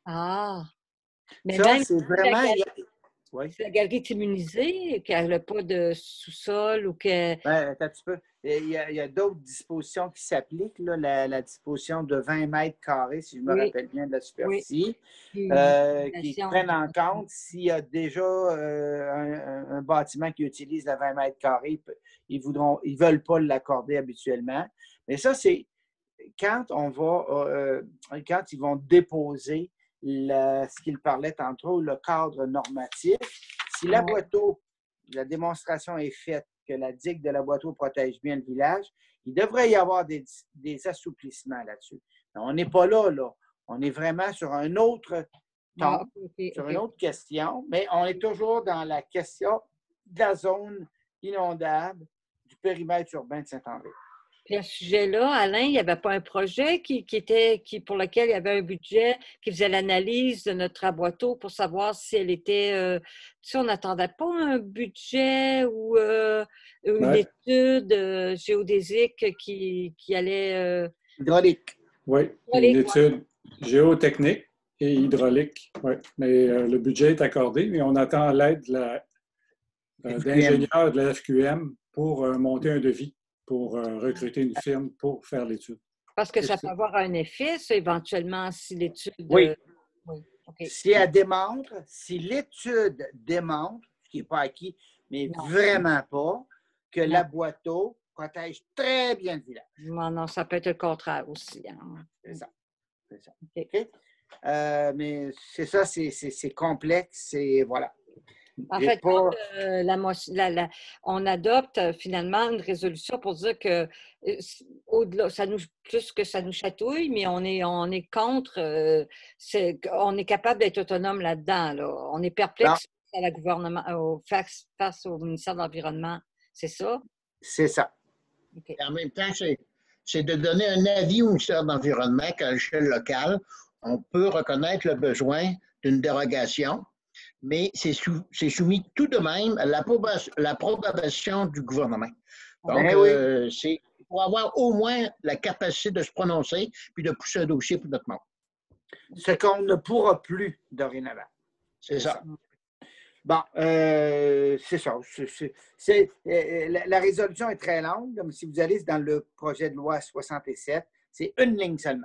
Ah! Mais Ça, même c'est si la vraiment. galerie, Oui. si la galerie est immunisée, qu'elle n'a pas de sous-sol ou que. Ben, attends un petit peu. Il y a, il y a d'autres dispositions qui s'appliquent. là. La, la disposition de vingt mètres carrés, si je me Oui. rappelle bien de la superficie, Puis, euh, qui l'utilisation prennent du- en compte s'il y a déjà euh, un, un- un bâtiment qui utilise la vingt mètres carrés, ils voudront, ils veulent pas l'accorder habituellement. Mais ça, c'est quand on va, euh, quand ils vont déposer la- ce qu'il parlait tantôt, le cadre normatif. Si la Ouais. Boiteau, la démonstration est faite que la digue de la Boiteau protège bien le village, il devrait y avoir des, des assouplissements là-dessus. On n'est pas là, là. On est vraiment sur un autre ton, Ah, ok, ok, sur ok. une autre question, mais on est toujours dans la question de la zone inondable du périmètre urbain de Saint-André. Puis à ce sujet-là, Alain, il n'y avait pas un projet qui, qui était, qui, pour lequel il y avait un budget qui faisait l'analyse de notre aboiteau pour savoir si elle était. Euh, tu sais, on n'attendait pas un budget ou euh, une Ouais. étude euh, géodésique qui, qui allait. Euh, Hydraulique. Oui, Hydraulique, une étude géotechnique et hydraulique. Oui, mais euh, le budget est accordé, mais on attend l'aide de la- euh, d'ingénieurs de la F Q M pour euh, monter un devis, pour euh, recruter une firme pour faire l'étude. parce que C'est ça ça. peut avoir un effet, ça, éventuellement, si l'étude. Oui. euh, oui, OK. Si elle démontre, si l'étude démontre, ce qui n'est pas acquis, mais Non. vraiment pas, que Non. la Boiteau protège très bien le village. Non, non, ça peut être le contraire aussi. Hein. C'est ça. C'est ça. OK. OK? Euh, mais c'est ça, c'est, c'est, c'est complexe, c'est voilà. En J'ai fait, pas- euh, la, mo- la- la- on adopte euh, finalement une résolution pour dire que euh, c- au-delà, ça nous, plus que ça nous chatouille, mais on est, on est contre, euh, c'est, on est capable d'être autonome là-dedans. Là. On est perplexe face, à la gouvernement, au, face, face au ministère de l'Environnement. C'est ça? c'est ça. OK. Et en même temps, c'est c'est de donner un avis au ministère de l'Environnement qu'à l'échelle locale, on peut reconnaître le besoin d'une dérogation, mais c'est sou- c'est soumis tout de même à l'approbation l'approbation du gouvernement. Donc, Ben oui. euh, c'est pour avoir au moins la capacité de se prononcer puis de pousser un dossier pour notre monde. Ce qu'on ne pourra plus dorénavant. C'est ça. Bon, euh, c'est ça. C'est, c'est- c'est- euh, la, la résolution est très longue. Comme si vous allez dans le projet de loi soixante-sept, c'est une ligne seulement.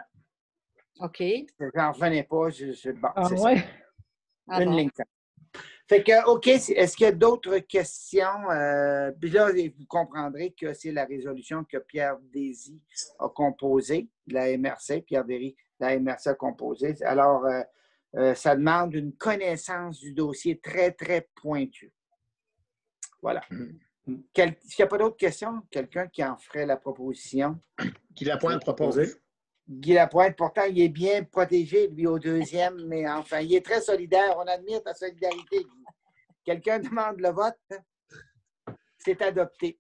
OK. Je n'en revenais pas. Je, je- bon, Ah c'est ouais? Ah une bon. ligne seulement. Fait que, OK, c'est- est-ce qu'il y a d'autres questions? Euh, puis là, vous comprendrez que c'est la résolution que Pierre Désy a composée, de la M R C. Pierre Désy, de la M R C a composée. Alors, euh, euh, ça demande une connaissance du dossier très, très pointue. Voilà. Quel- S'il n'y a pas d'autres questions, quelqu'un qui en ferait la proposition? Qui la pointe propose. Proposé. Guy Lapointe, pourtant, il est bien protégé, lui, au deuxième, mais enfin, il est très solidaire. On admire ta solidarité, Guy. Quelqu'un demande le vote? C'est adopté.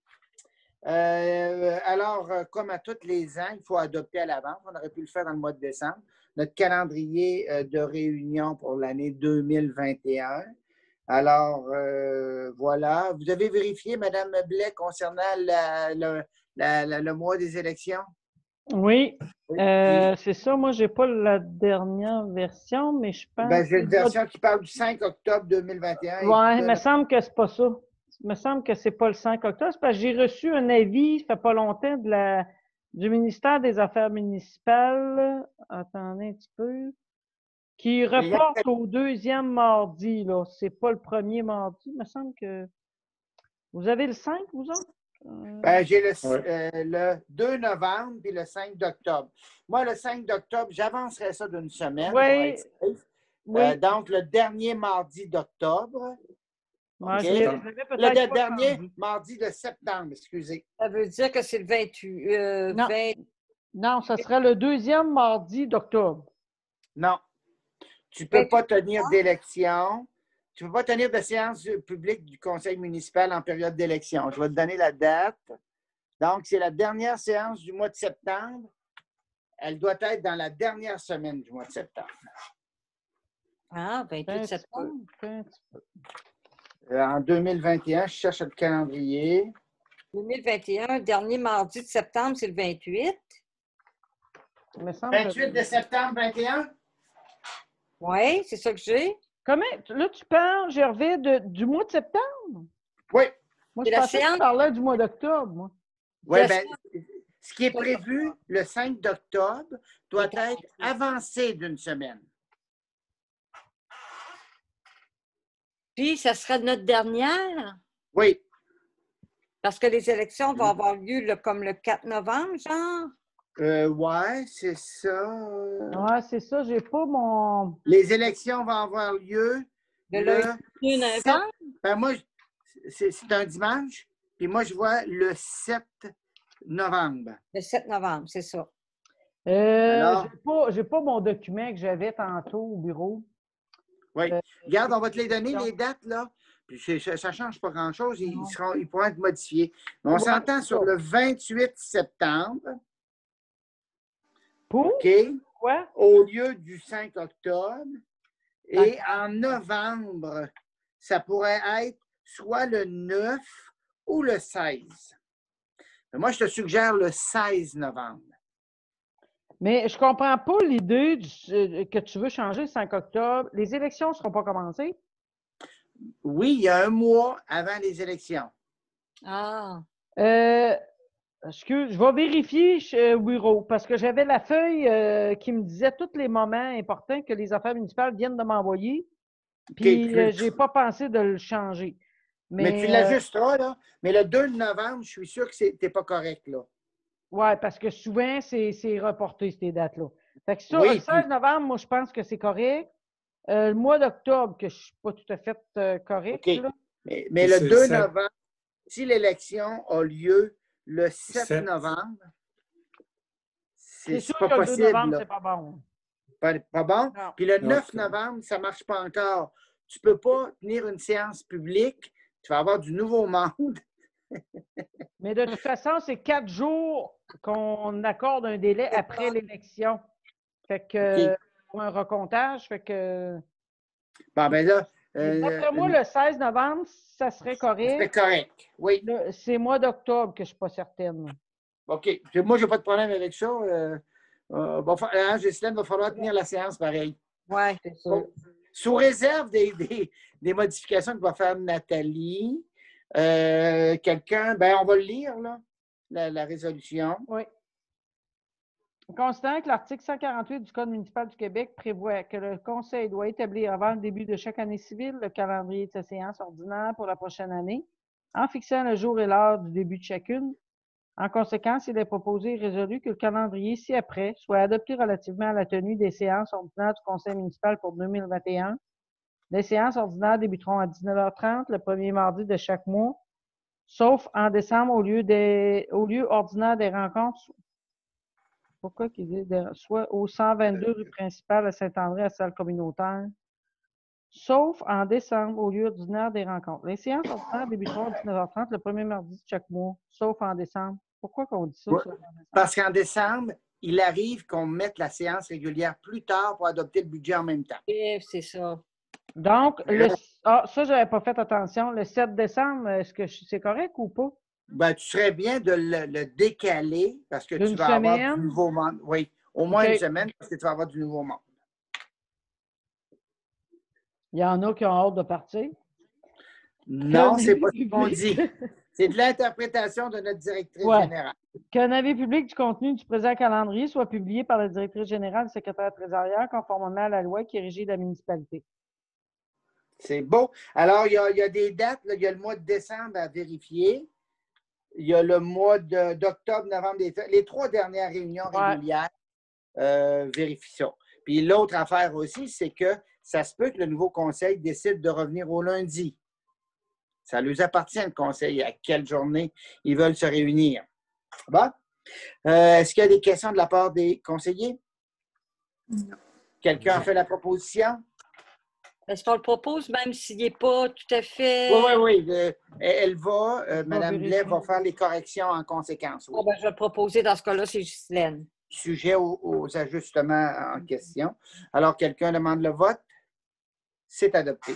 Euh, alors, euh, comme à tous les ans, il faut adopter à l'avance. On aurait pu le faire dans le mois de décembre. Notre calendrier euh, de réunion pour l'année deux mille vingt et un. Alors, euh, voilà. Vous avez vérifié, Mme Blais, concernant la- le, la- la- le mois des élections? Oui, Oui. euh, c'est ça. Moi, j'ai pas la dernière version, mais je pense. Ben, j'ai une que le- version qui parle du cinq octobre deux mille vingt et un. Ouais, et il de- me semble que c'est pas ça. Il me semble que c'est pas le cinq octobre. C'est parce que j'ai reçu un avis, ça fait pas longtemps, de la, du ministère des Affaires municipales. Attendez un petit peu. Qui y a- reporte au deuxième mardi, là. C'est pas le premier mardi. Il me semble que. Vous avez le cinq, vous autres? Euh, Ben, j'ai le, Ouais. euh, le deux novembre puis le cinq d'octobre. Moi, le cinq d'octobre, j'avancerai ça d'une semaine pour Oui. être safe. oui. Euh, donc, le dernier mardi d'octobre. Ouais, OK. je l'ai- je l'avais peut-être Le pas dernier entendu. mardi de septembre, excusez. Ça veut dire que c'est le vingt-huit. euh, Non. vingt Non, ça serait le deuxième mardi d'octobre. Non. Tu ne peux vingt-huit pas tenir d'élection. Tu ne peux pas tenir de séance publique du conseil municipal en période d'élection. Je vais te donner la date. Donc, c'est la dernière séance du mois de septembre. Elle doit être dans la dernière semaine du mois de septembre. Ah, Un vingt-huit petit peu, septembre. un petit peu. Euh, en deux mille vingt et un, je cherche le calendrier. deux mille vingt et un, dernier mardi de septembre, c'est le vingt-huit. Il me semble que- vingt-huit de septembre vingt et un? Oui, c'est ça que j'ai. Comment? Là, tu parles, Gervais, de, du mois de septembre? Oui. Moi, C'est je la pensais que séance. tu parlais du mois d'octobre, moi. Oui, La ben, ce qui est prévu le cinq d'octobre doit être avancé d'une semaine. Puis, ça sera notre dernière, Oui. parce que les élections vont avoir lieu le- comme le quatre novembre, genre. Euh, ouais, c'est ça. Ouais, c'est ça. J'ai pas mon. Les élections vont avoir lieu Le le lundi deux sept. novembre. Ben moi, c'est c'est un dimanche, puis moi, je vois le sept novembre. Le sept novembre, c'est ça. Euh, Alors? j'ai pas, j'ai pas mon document que j'avais tantôt au bureau. Oui. Euh, Regarde, on va te les donner, question. les dates, là. Puis c'est- ça ne change pas grand-chose. Ils, Non. ils seront, ils pourront être modifiés. Mais on Ouais, s'entend c'est sur ça. le vingt-huit septembre, Pour? OK, Quoi? au lieu du cinq octobre. Et D'accord. en novembre, ça pourrait être soit le neuf ou le seize. Mais moi, je te suggère le seize novembre. Mais je comprends pas l'idée du- euh, que tu veux changer le cinq octobre. Les élections ne seront pas commencées. Oui, il y a un mois avant les élections. Ah, Euh, excuse, je vais vérifier chez- au bureau parce que j'avais la feuille euh, qui me disait tous les moments importants que les affaires municipales viennent de m'envoyer. Puis tu- euh, j'ai pas pensé de le changer. Mais, Mais, tu euh, l'ajusteras, là. Mais le deux novembre, je suis sûr que tu n'es pas correct, là. ouais, parce que souvent, c'est c'est reporté, ces dates-là. Fait que ça, Oui, le seize novembre, moi, je pense que c'est correct. Euh, le mois d'octobre, que je ne suis pas tout à fait euh, correct, OK. là. Mais, mais Puis le c'est le deux sept. novembre, si l'élection a lieu le sept sept. novembre, C'est c'est sûr pas que le deux possible, novembre, là. c'est pas bon. Pas, pas bon? Non. Puis le Non, neuf c'est- novembre, ça ne marche pas encore. Tu ne peux pas tenir une séance publique. Tu vas avoir du nouveau monde. Mais de toute façon, c'est quatre jours qu'on accorde un délai après l'élection. Fait que, OK. pour un recomptage, fait que. Bon, ben là, Mais D'après euh, moi, le seize novembre, ça serait c'est correct. correct. Oui. Le- C'est mois d'octobre que je ne suis pas certaine. OK. Moi, je n'ai pas de problème avec ça. Euh, euh, va fa- hein, Ghislaine, il va falloir tenir la séance pareil. ouais, c'est sûr. Oh. Sous réserve des, des, des modifications que va faire Nathalie, euh, quelqu'un, ben on va le lire, là, la, la résolution. Oui. Considérant que l'article cent quarante-huit du Code municipal du Québec prévoit que le Conseil doit établir avant le début de chaque année civile le calendrier de sa séance ordinaire pour la prochaine année, en fixant le jour et l'heure du début de chacune. En conséquence, il est proposé et résolu que le calendrier ci-après soit adopté relativement à la tenue des séances ordinaires du Conseil municipal pour deux mille vingt et un. Les séances ordinaires débuteront à dix-neuf heures trente le premier mardi de chaque mois, sauf en décembre au lieu, des, au lieu ordinaire des rencontres. Pourquoi qu'il dit de- soit au cent vingt-deux rue principale à Saint-André à salle communautaire, sauf en décembre au lieu ordinaire des rencontres. Les séances ordinaires débuteront à dix-neuf heures trente le premier mardi de chaque mois, sauf en décembre. Pourquoi qu'on dit ça? Ouais. sauf en décembre? Parce qu'en décembre, il arrive qu'on mette la séance régulière plus tard pour adopter le budget en même temps. Et c'est ça. Donc, le, ah, ça, je n'avais pas fait attention. Le sept décembre, est-ce que c'est correct ou pas? Ben, tu serais bien de le, le décaler parce que tu D'une vas avoir semaine? du nouveau monde. Oui, au moins OK. une semaine parce que tu vas avoir du nouveau monde. Il y en a qui ont hâte de partir. Non, Qu'un c'est pas avis ce qu'on public. dit. C'est de l'interprétation de notre directrice Ouais. générale. Qu'un avis public du contenu du présent calendrier soit publié par la directrice générale et le secrétaire trésorier conformément à la loi qui régit la municipalité. C'est beau. Alors, il y a, il y a des dates. Là. Il y a le mois de décembre à vérifier. Il y a le mois de- d'octobre, novembre, décembre. Les trois dernières réunions Ouais. régulières, euh, vérifie ça. Puis l'autre affaire aussi, c'est que ça se peut que le nouveau conseil décide de revenir au lundi. Ça leur appartient, le conseil, à quelle journée ils veulent se réunir. Bon? Euh, Est-ce qu'il y a des questions de la part des conseillers? Non. Quelqu'un a fait la proposition? Est-ce qu'on le propose même s'il n'est pas tout à fait. Oui, oui, oui. Euh, elle va, euh, va Mme vérifier. Blais va faire les corrections en conséquence. Oui. Ah, ben, je vais le proposer dans ce cas-là, c'est Ghislaine. Sujet aux, aux ajustements en question. Alors, quelqu'un demande le vote? C'est adopté.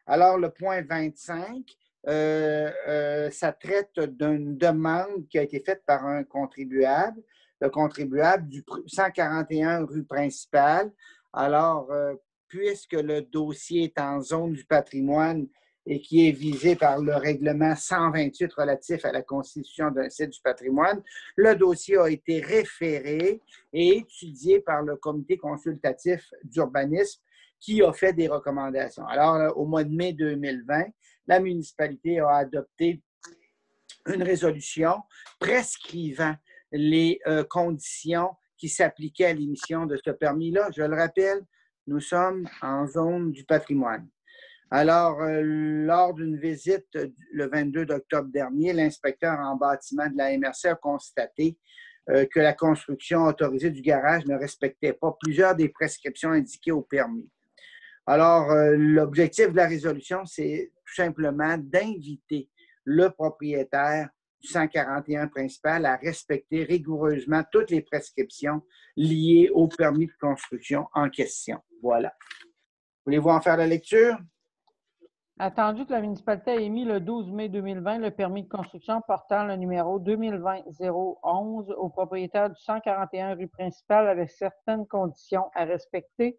Alors, le point vingt-cinq, euh, euh, ça traite d'une demande qui a été faite par un contribuable, le contribuable du cent quarante et un rue principale. Alors, euh, puisque le dossier est en zone du patrimoine et qui est visé par le règlement cent vingt-huit relatif à la constitution d'un site du patrimoine, le dossier a été référé et étudié par le comité consultatif d'urbanisme qui a fait des recommandations. Alors, au mois de mai deux mille vingt, la municipalité a adopté une résolution prescrivant les euh, conditions qui s'appliquaient à l'émission de ce permis-là. Je le rappelle, nous sommes en zone du patrimoine. Alors, euh, lors d'une visite le vingt-deux octobre dernier, l'inspecteur en bâtiment de la M R C a constaté euh, que la construction autorisée du garage ne respectait pas plusieurs des prescriptions indiquées au permis. Alors, euh, l'objectif de la résolution, c'est tout simplement d'inviter le propriétaire du cent quarante et un principal à respecter rigoureusement toutes les prescriptions liées au permis de construction en question. Voilà. Voulez-vous en faire la lecture? Attendu que la municipalité a émis le douze mai deux mille vingt le permis de construction portant le numéro deux mille vingt zéro onze au propriétaire du cent quarante et un rue principale avec certaines conditions à respecter.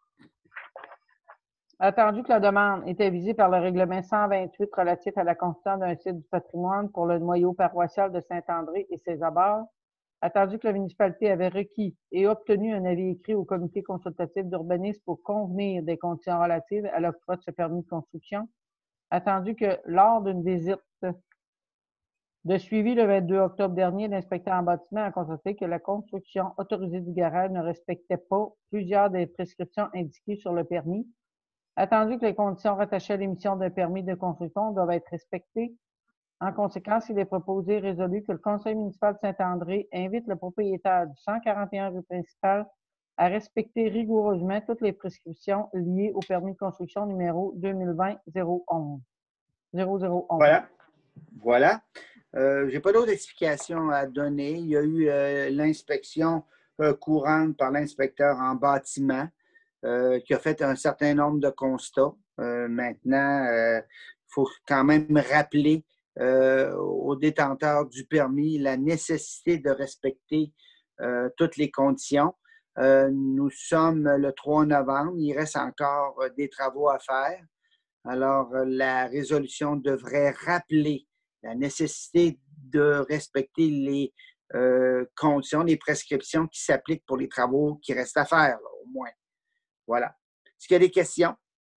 Attendu que la demande était visée par le règlement cent vingt-huit relatif à la construction d'un site du patrimoine pour le noyau paroissial de Saint-André et ses abords. Attendu que la municipalité avait requis et obtenu un avis écrit au comité consultatif d'urbanisme pour convenir des conditions relatives à l'octroi de ce permis de construction. Attendu que lors d'une visite de suivi le vingt-deux octobre dernier, l'inspecteur en bâtiment a constaté que la construction autorisée du garage ne respectait pas plusieurs des prescriptions indiquées sur le permis. Attendu que les conditions rattachées à l'émission d'un permis de construction doivent être respectées. En conséquence, il est proposé et résolu que le conseil municipal de Saint-André invite le propriétaire du cent quarante et un rue principale à respecter rigoureusement toutes les prescriptions liées au permis de construction numéro deux mille vingt zéro onze. Voilà. Voilà. Euh, je n'ai pas d'autres explications à donner. Il y a eu euh, l'inspection euh, courante par l'inspecteur en bâtiment euh, qui a fait un certain nombre de constats. Euh, maintenant, il euh, faut quand même rappeler euh, aux détenteurs du permis la nécessité de respecter euh, toutes les conditions. Euh, nous sommes le trois novembre. Il reste encore euh, des travaux à faire. Alors, euh, la résolution devrait rappeler la nécessité de respecter les euh, conditions, les prescriptions qui s'appliquent pour les travaux qui restent à faire, là, au moins. Voilà. Est-ce qu'il y a des questions?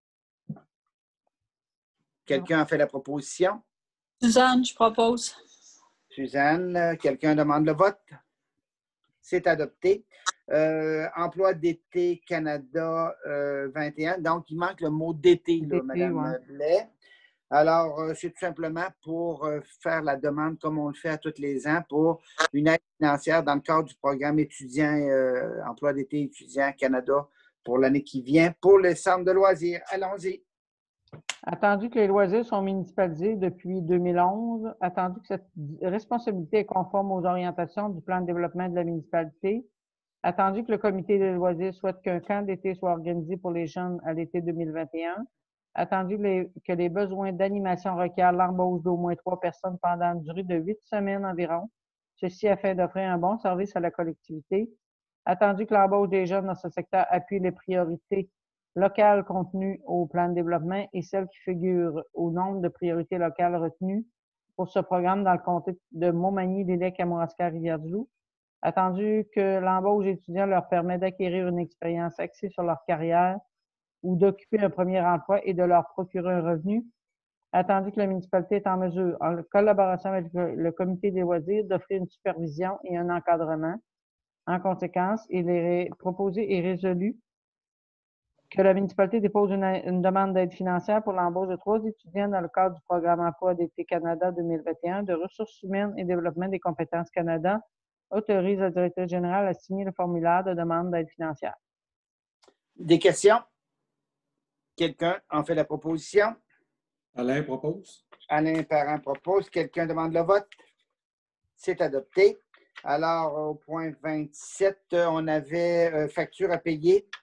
Quelqu'un a fait la proposition? Suzanne, je propose. Suzanne, quelqu'un demande le vote? C'est adopté. Euh, emploi d'été Canada euh, vingt et un. Donc, il manque le mot d'été, là, Mme ouais. Blais. Alors, euh, c'est tout simplement pour euh, faire la demande, comme on le fait à tous les ans, pour une aide financière dans le cadre du programme étudiant, euh, emploi d'été étudiant Canada pour l'année qui vient, pour les centres de loisirs. Allons-y. Attendu que les loisirs sont municipalisés depuis deux mille onze, attendu que cette responsabilité est conforme aux orientations du plan de développement de la municipalité, attendu que le comité des loisirs souhaite qu'un camp d'été soit organisé pour les jeunes à l'été deux mille vingt et un, attendu que les, que les besoins d'animation requièrent l'embauche d'au moins trois personnes pendant une durée de huit semaines environ, ceci afin d'offrir un bon service à la collectivité, attendu que l'embauche des jeunes dans ce secteur appuie les priorités locales contenues au plan de développement et celles qui figurent au nombre de priorités locales retenues pour ce programme dans le comté de Montmagny, Lillec, Kamouraska, Rivière-du-Loup. Attendu que l'embauche d'étudiants leur permet d'acquérir une expérience axée sur leur carrière ou d'occuper un premier emploi et de leur procurer un revenu. Attendu que la municipalité est en mesure, en collaboration avec le comité des loisirs, d'offrir une supervision et un encadrement. En conséquence, il est proposé et résolu que la municipalité dépose une, une demande d'aide financière pour l'embauche de trois étudiants dans le cadre du programme Emploi d'été Canada deux mille vingt et un de ressources humaines et développement des compétences Canada, autorise le directeur général à signer le formulaire de demande d'aide financière. Des questions? Quelqu'un en fait la proposition? Alain propose. Alain Parent propose. Quelqu'un demande le vote? C'est adopté. Alors, au point vingt-sept, on avait euh, facture à payer.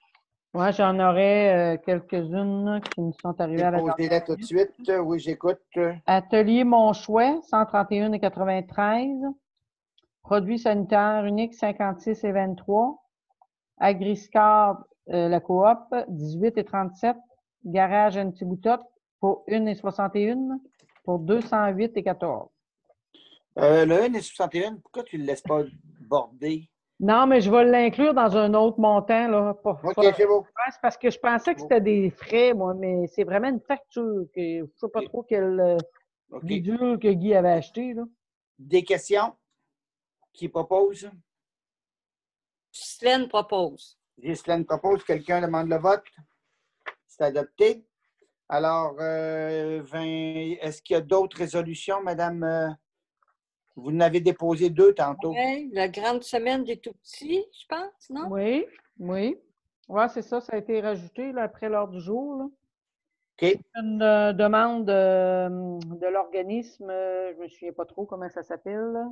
Oui, j'en aurais euh, quelques-unes qui me sont arrivées à la Déposez-la dernière tout de minute. suite. Oui, j'écoute. Atelier Monchouet, cent trente et un et quatre-vingt-treize. Produits sanitaires uniques, cinquante-six et vingt-trois. Agriscar, euh, la coop, dix-huit et trente-sept. Garage Antiboutot, pour un et soixante et un, pour deux cent huit et quatorze. Euh, le un et soixante et un, pourquoi tu ne le laisses pas border? Non, mais je vais l'inclure dans un autre montant, là. Pour, OK, faire- c'est beau. Ouais, c'est parce que je pensais que c'était des frais, moi, mais c'est vraiment une facture que je ne sais pas OK. trop quel euh, OK. bidule que Guy avait acheté, là. Des questions? Qui propose? Ghislaine propose. Ghislaine propose. Quelqu'un demande le vote? C'est adopté. Alors, euh, vingt est-ce qu'il y a d'autres résolutions, Madame? euh, Vous en avez déposé deux tantôt. Oui, la grande semaine des tout-petits, je pense, non? Oui, oui. Oui, c'est ça, ça a été rajouté là, après l'heure du jour, là. OK. Une euh, demande euh, de l'organisme, euh, je ne me souviens pas trop comment ça s'appelle, là.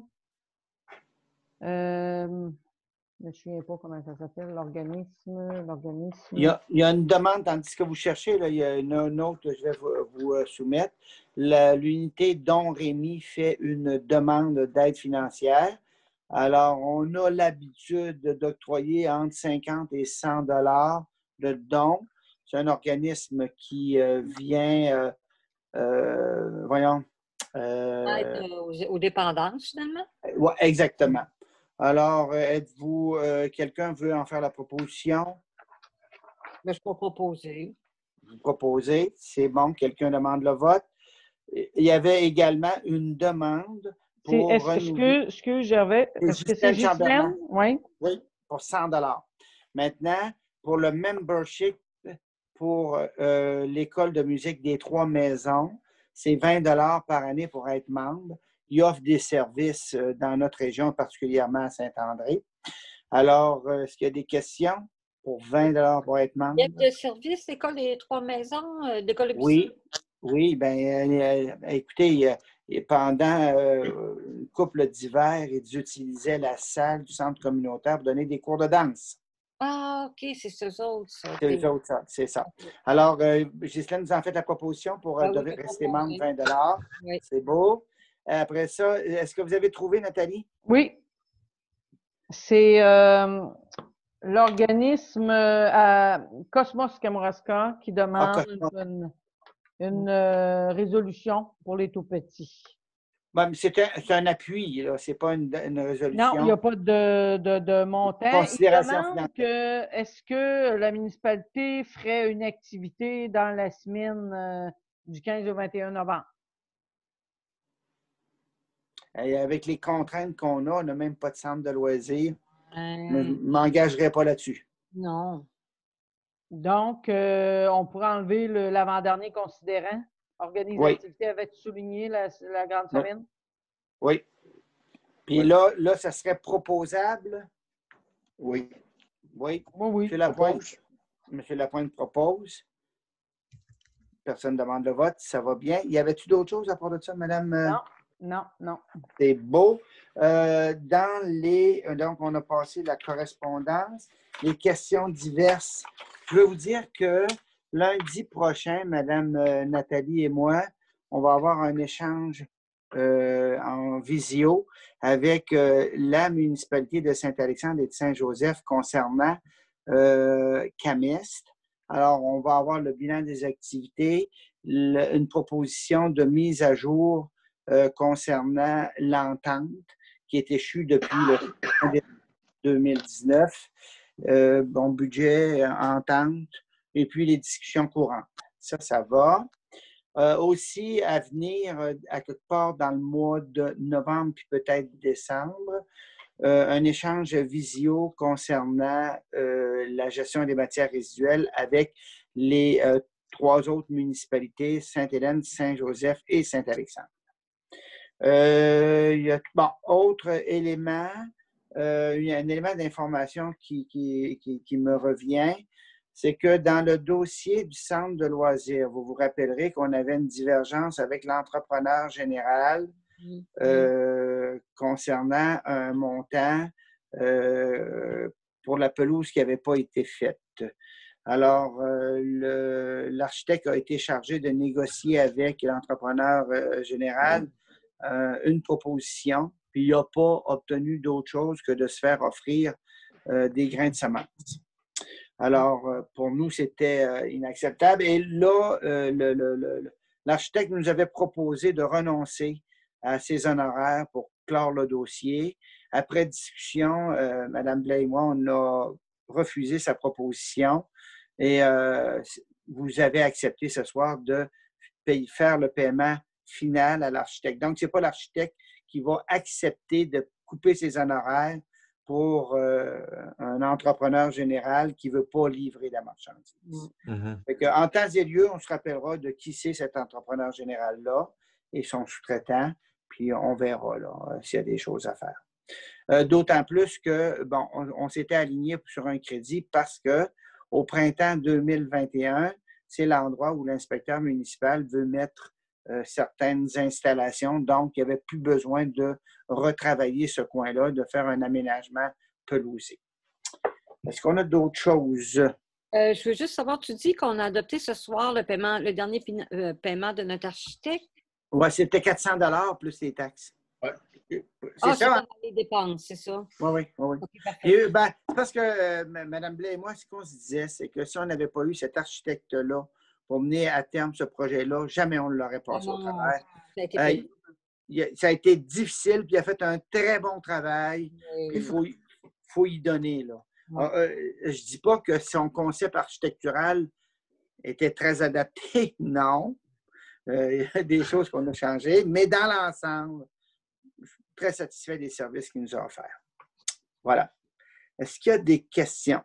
Euh, je ne me souviens pas comment ça s'appelle, l'organisme, l'organisme. Il y, a, il y a une demande, tandis que vous cherchez, là, il y a une, une autre que je vais vous, vous, euh, soumettre. La- L'unité Don Rémy fait une demande d'aide financière. Alors, on a l'habitude d'octroyer entre cinquante et cent dollars de dons. C'est un organisme qui euh, vient, euh, euh, voyons, Aide euh, aux, aux dépendances, finalement. ouais, exactement. Alors, euh, êtes-vous, euh, quelqu'un veut en faire la proposition? Mais je peux proposer. Vous proposez, c'est bon, quelqu'un demande le vote. Il y avait également une demande C'est, pour est-ce, renouveler. excuse, excuse, j'avais, C'est est-ce que c'est Ghislaine Chamberlain. Ghislaine? Oui. Oui, pour cent dollars. Maintenant, pour le membership pour euh, l'école de musique des Trois Maisons, c'est vingt dollars par année pour être membre. Il offre des services euh, dans notre région, particulièrement à Saint-André. Alors, euh, est-ce qu'il y a des questions pour vingt dollars pour être membre? Il y a de service, l'école des Trois Maisons, euh, l'école de Oui, oui, bien, écoutez, euh, pendant euh, une couple d'hiver, ils utilisaient la salle du centre communautaire pour donner des cours de danse. Ah, OK, c'est ceux autres, ça. C'est OK. eux autres, ça, c'est ça. Alors, euh, Ghislaine nous en fait la proposition pour euh, Ah oui, devoir je vais rester membre proposer. vingt dollars. Oui. C'est beau. Après ça, est-ce que vous avez trouvé, Nathalie? Oui. C'est euh, l'organisme euh, à Cosmos Kamouraska qui Ah, demande Cosmos. une, une, euh, résolution pour les tout-petits. Bon, c'est un, c'est un appui, là. C'est pas une, une résolution. Non, il n'y a pas de, de, de montant. Il Considération demande financière. que est-ce que la municipalité ferait une activité dans la semaine euh, du quinze au vingt et un novembre? Et avec les contraintes qu'on a, on n'a même pas de centre de loisirs. Euh, Je ne m'engagerai pas là-dessus. non. Donc, euh, on pourrait enlever le- l'avant-dernier considérant. Organise Oui. l'activité, avais-tu souligné la, la grande Oui. semaine? Oui. Puis Oui. là, là, ça serait proposable? Oui. Oui. Oui, oui. Monsieur Lapointe, Propose. Monsieur Lapointe propose. Personne ne demande le vote. Ça va bien. Y avait-tu d'autres choses à part de ça, Madame? euh? Non, non, non. C'est beau. Euh, dans les. Donc, on a passé la correspondance, les questions diverses. Je veux vous dire que lundi prochain, Madame euh, Nathalie et moi, on va avoir un échange euh, en visio avec euh, la municipalité de Saint-Alexandre et de Saint-Joseph concernant euh, Camest. Alors, on va avoir le bilan des activités, le- une proposition de mise à jour euh, concernant l'entente qui est échue depuis le deux mille dix-neuf. Euh, bon, budget, entente, et puis les discussions courantes. Ça, ça va. Euh, aussi, à venir, euh, à quelque part dans le mois de novembre, puis peut-être décembre, euh, un échange visio concernant euh, la gestion des matières résiduelles avec les euh, trois autres municipalités, Sainte-Hélène, Saint-Joseph et Saint-Alexandre. Euh, il y a, bon, autre élément, euh, il y a un élément d'information qui, qui, qui, qui me revient, c'est que dans le dossier du centre de loisirs, vous vous rappellerez qu'on avait une divergence avec l'entrepreneur général euh, concernant un montant euh, pour la pelouse qui n'avait pas été faite. Alors, euh, le- l'architecte a été chargé de négocier avec l'entrepreneur euh, général euh, une proposition, puis il n'a pas obtenu d'autre chose que de se faire offrir euh, des grains de semences. Alors, euh, pour nous, c'était euh, inacceptable. Et là, euh, le- le- le- l'architecte nous avait proposé de renoncer à ses honoraires pour clore le dossier. Après discussion, euh, Mme Blais et moi, on a refusé sa proposition et euh, vous avez accepté ce soir de payer, faire le paiement final à l'architecte. Donc, ce n'est pas l'architecte qui va accepter de couper ses honoraires pour euh, un entrepreneur général qui ne veut pas livrer la marchandise. Mhm. Fait que, en temps et lieu, on se rappellera de qui c'est cet entrepreneur général-là et son sous-traitant, puis on verra là, s'il y a des choses à faire. Euh, D'autant plus que, bon, on, on s'était aligné sur un crédit parce que au printemps deux mille vingt et un, c'est l'endroit où l'inspecteur municipal veut mettre euh, certaines installations. Donc, il n'y avait plus besoin de retravailler ce coin-là, de faire un aménagement pelousé. Est-ce qu'on a d'autres choses? Euh, je veux juste savoir, tu dis qu'on a adopté ce soir le paiement, le dernier fina- euh, paiement de notre architecte. Oui, c'était quatre cents dollars plus les taxes. Ouais. C'est Ah, c'est ça, hein? dans les dépenses, c'est ça? Oui, oui, oui. OK, parfait. Et, euh, ben, c'est parce que euh, Mme Blais et moi, ce qu'on se disait, c'est que si on n'avait pas eu cet architecte-là pour mener à terme ce projet-là, jamais on ne l'aurait Ah passé au non, travers. ça a été Euh, payé. il a- ça a été difficile, puis il a fait un très bon travail. Oui. Il faut, y- faut y donner. Là. Ouais. Alors, euh, je ne dis pas que son concept architectural était très adapté, non. Euh, il y a des choses qu'on a changées, mais dans l'ensemble, je suis très satisfait des services qu'il nous a offerts. Voilà. Est-ce qu'il y a des questions?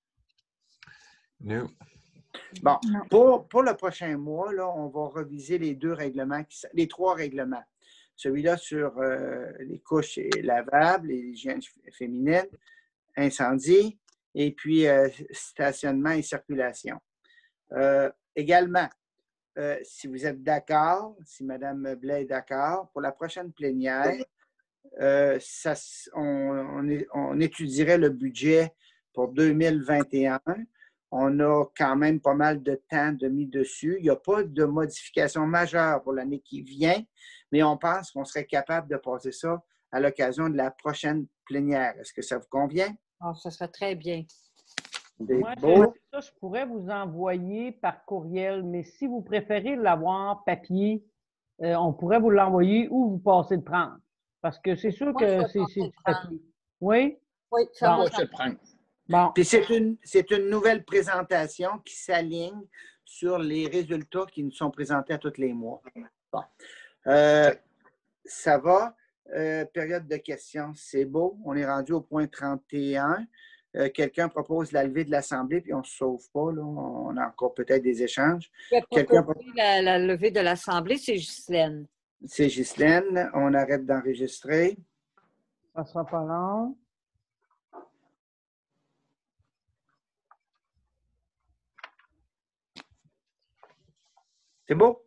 No. Bon, Non. pour, pour le prochain mois, là, on va reviser les deux règlements, qui, les trois règlements. Celui-là sur euh, les couches lavables, les hygiènes féminines, incendie, et puis euh, stationnement et circulation. Euh, également, euh, si vous êtes d'accord, si Mme Blais est d'accord, pour la prochaine plénière, euh, ça, on, on, on étudierait le budget pour deux mille vingt et un. On a quand même pas mal de temps de mis dessus. Il n'y a pas de modification majeure pour l'année qui vient, mais on pense qu'on serait capable de passer ça à l'occasion de la prochaine plénière. Est-ce que ça vous convient? Ah, ça serait très bien. C'est Moi, beau. ça, je pourrais vous envoyer par courriel, mais si vous préférez l'avoir papier, euh, on pourrait vous l'envoyer ou vous passer le prendre. Parce que c'est sûr Moi, je que vais c'est passer c'est le du prendre. papier. Oui? Oui, Bon. fais-moi On va ça. se le prendre. Bon. Puis c'est une, c'est une nouvelle présentation qui s'aligne sur les résultats qui nous sont présentés à tous les mois. Bon. Euh, ça va. Euh, période de questions, c'est beau. On est rendu au point trente et un. Euh, quelqu'un propose la levée de l'Assemblée, puis on ne se sauve pas. Là. On a encore peut-être des échanges. Je vais Quelqu'un proposer la, la levée de l'Assemblée, c'est Ghislaine. C'est Ghislaine. On arrête d'enregistrer. Ça ne sera pas long. C'est beau?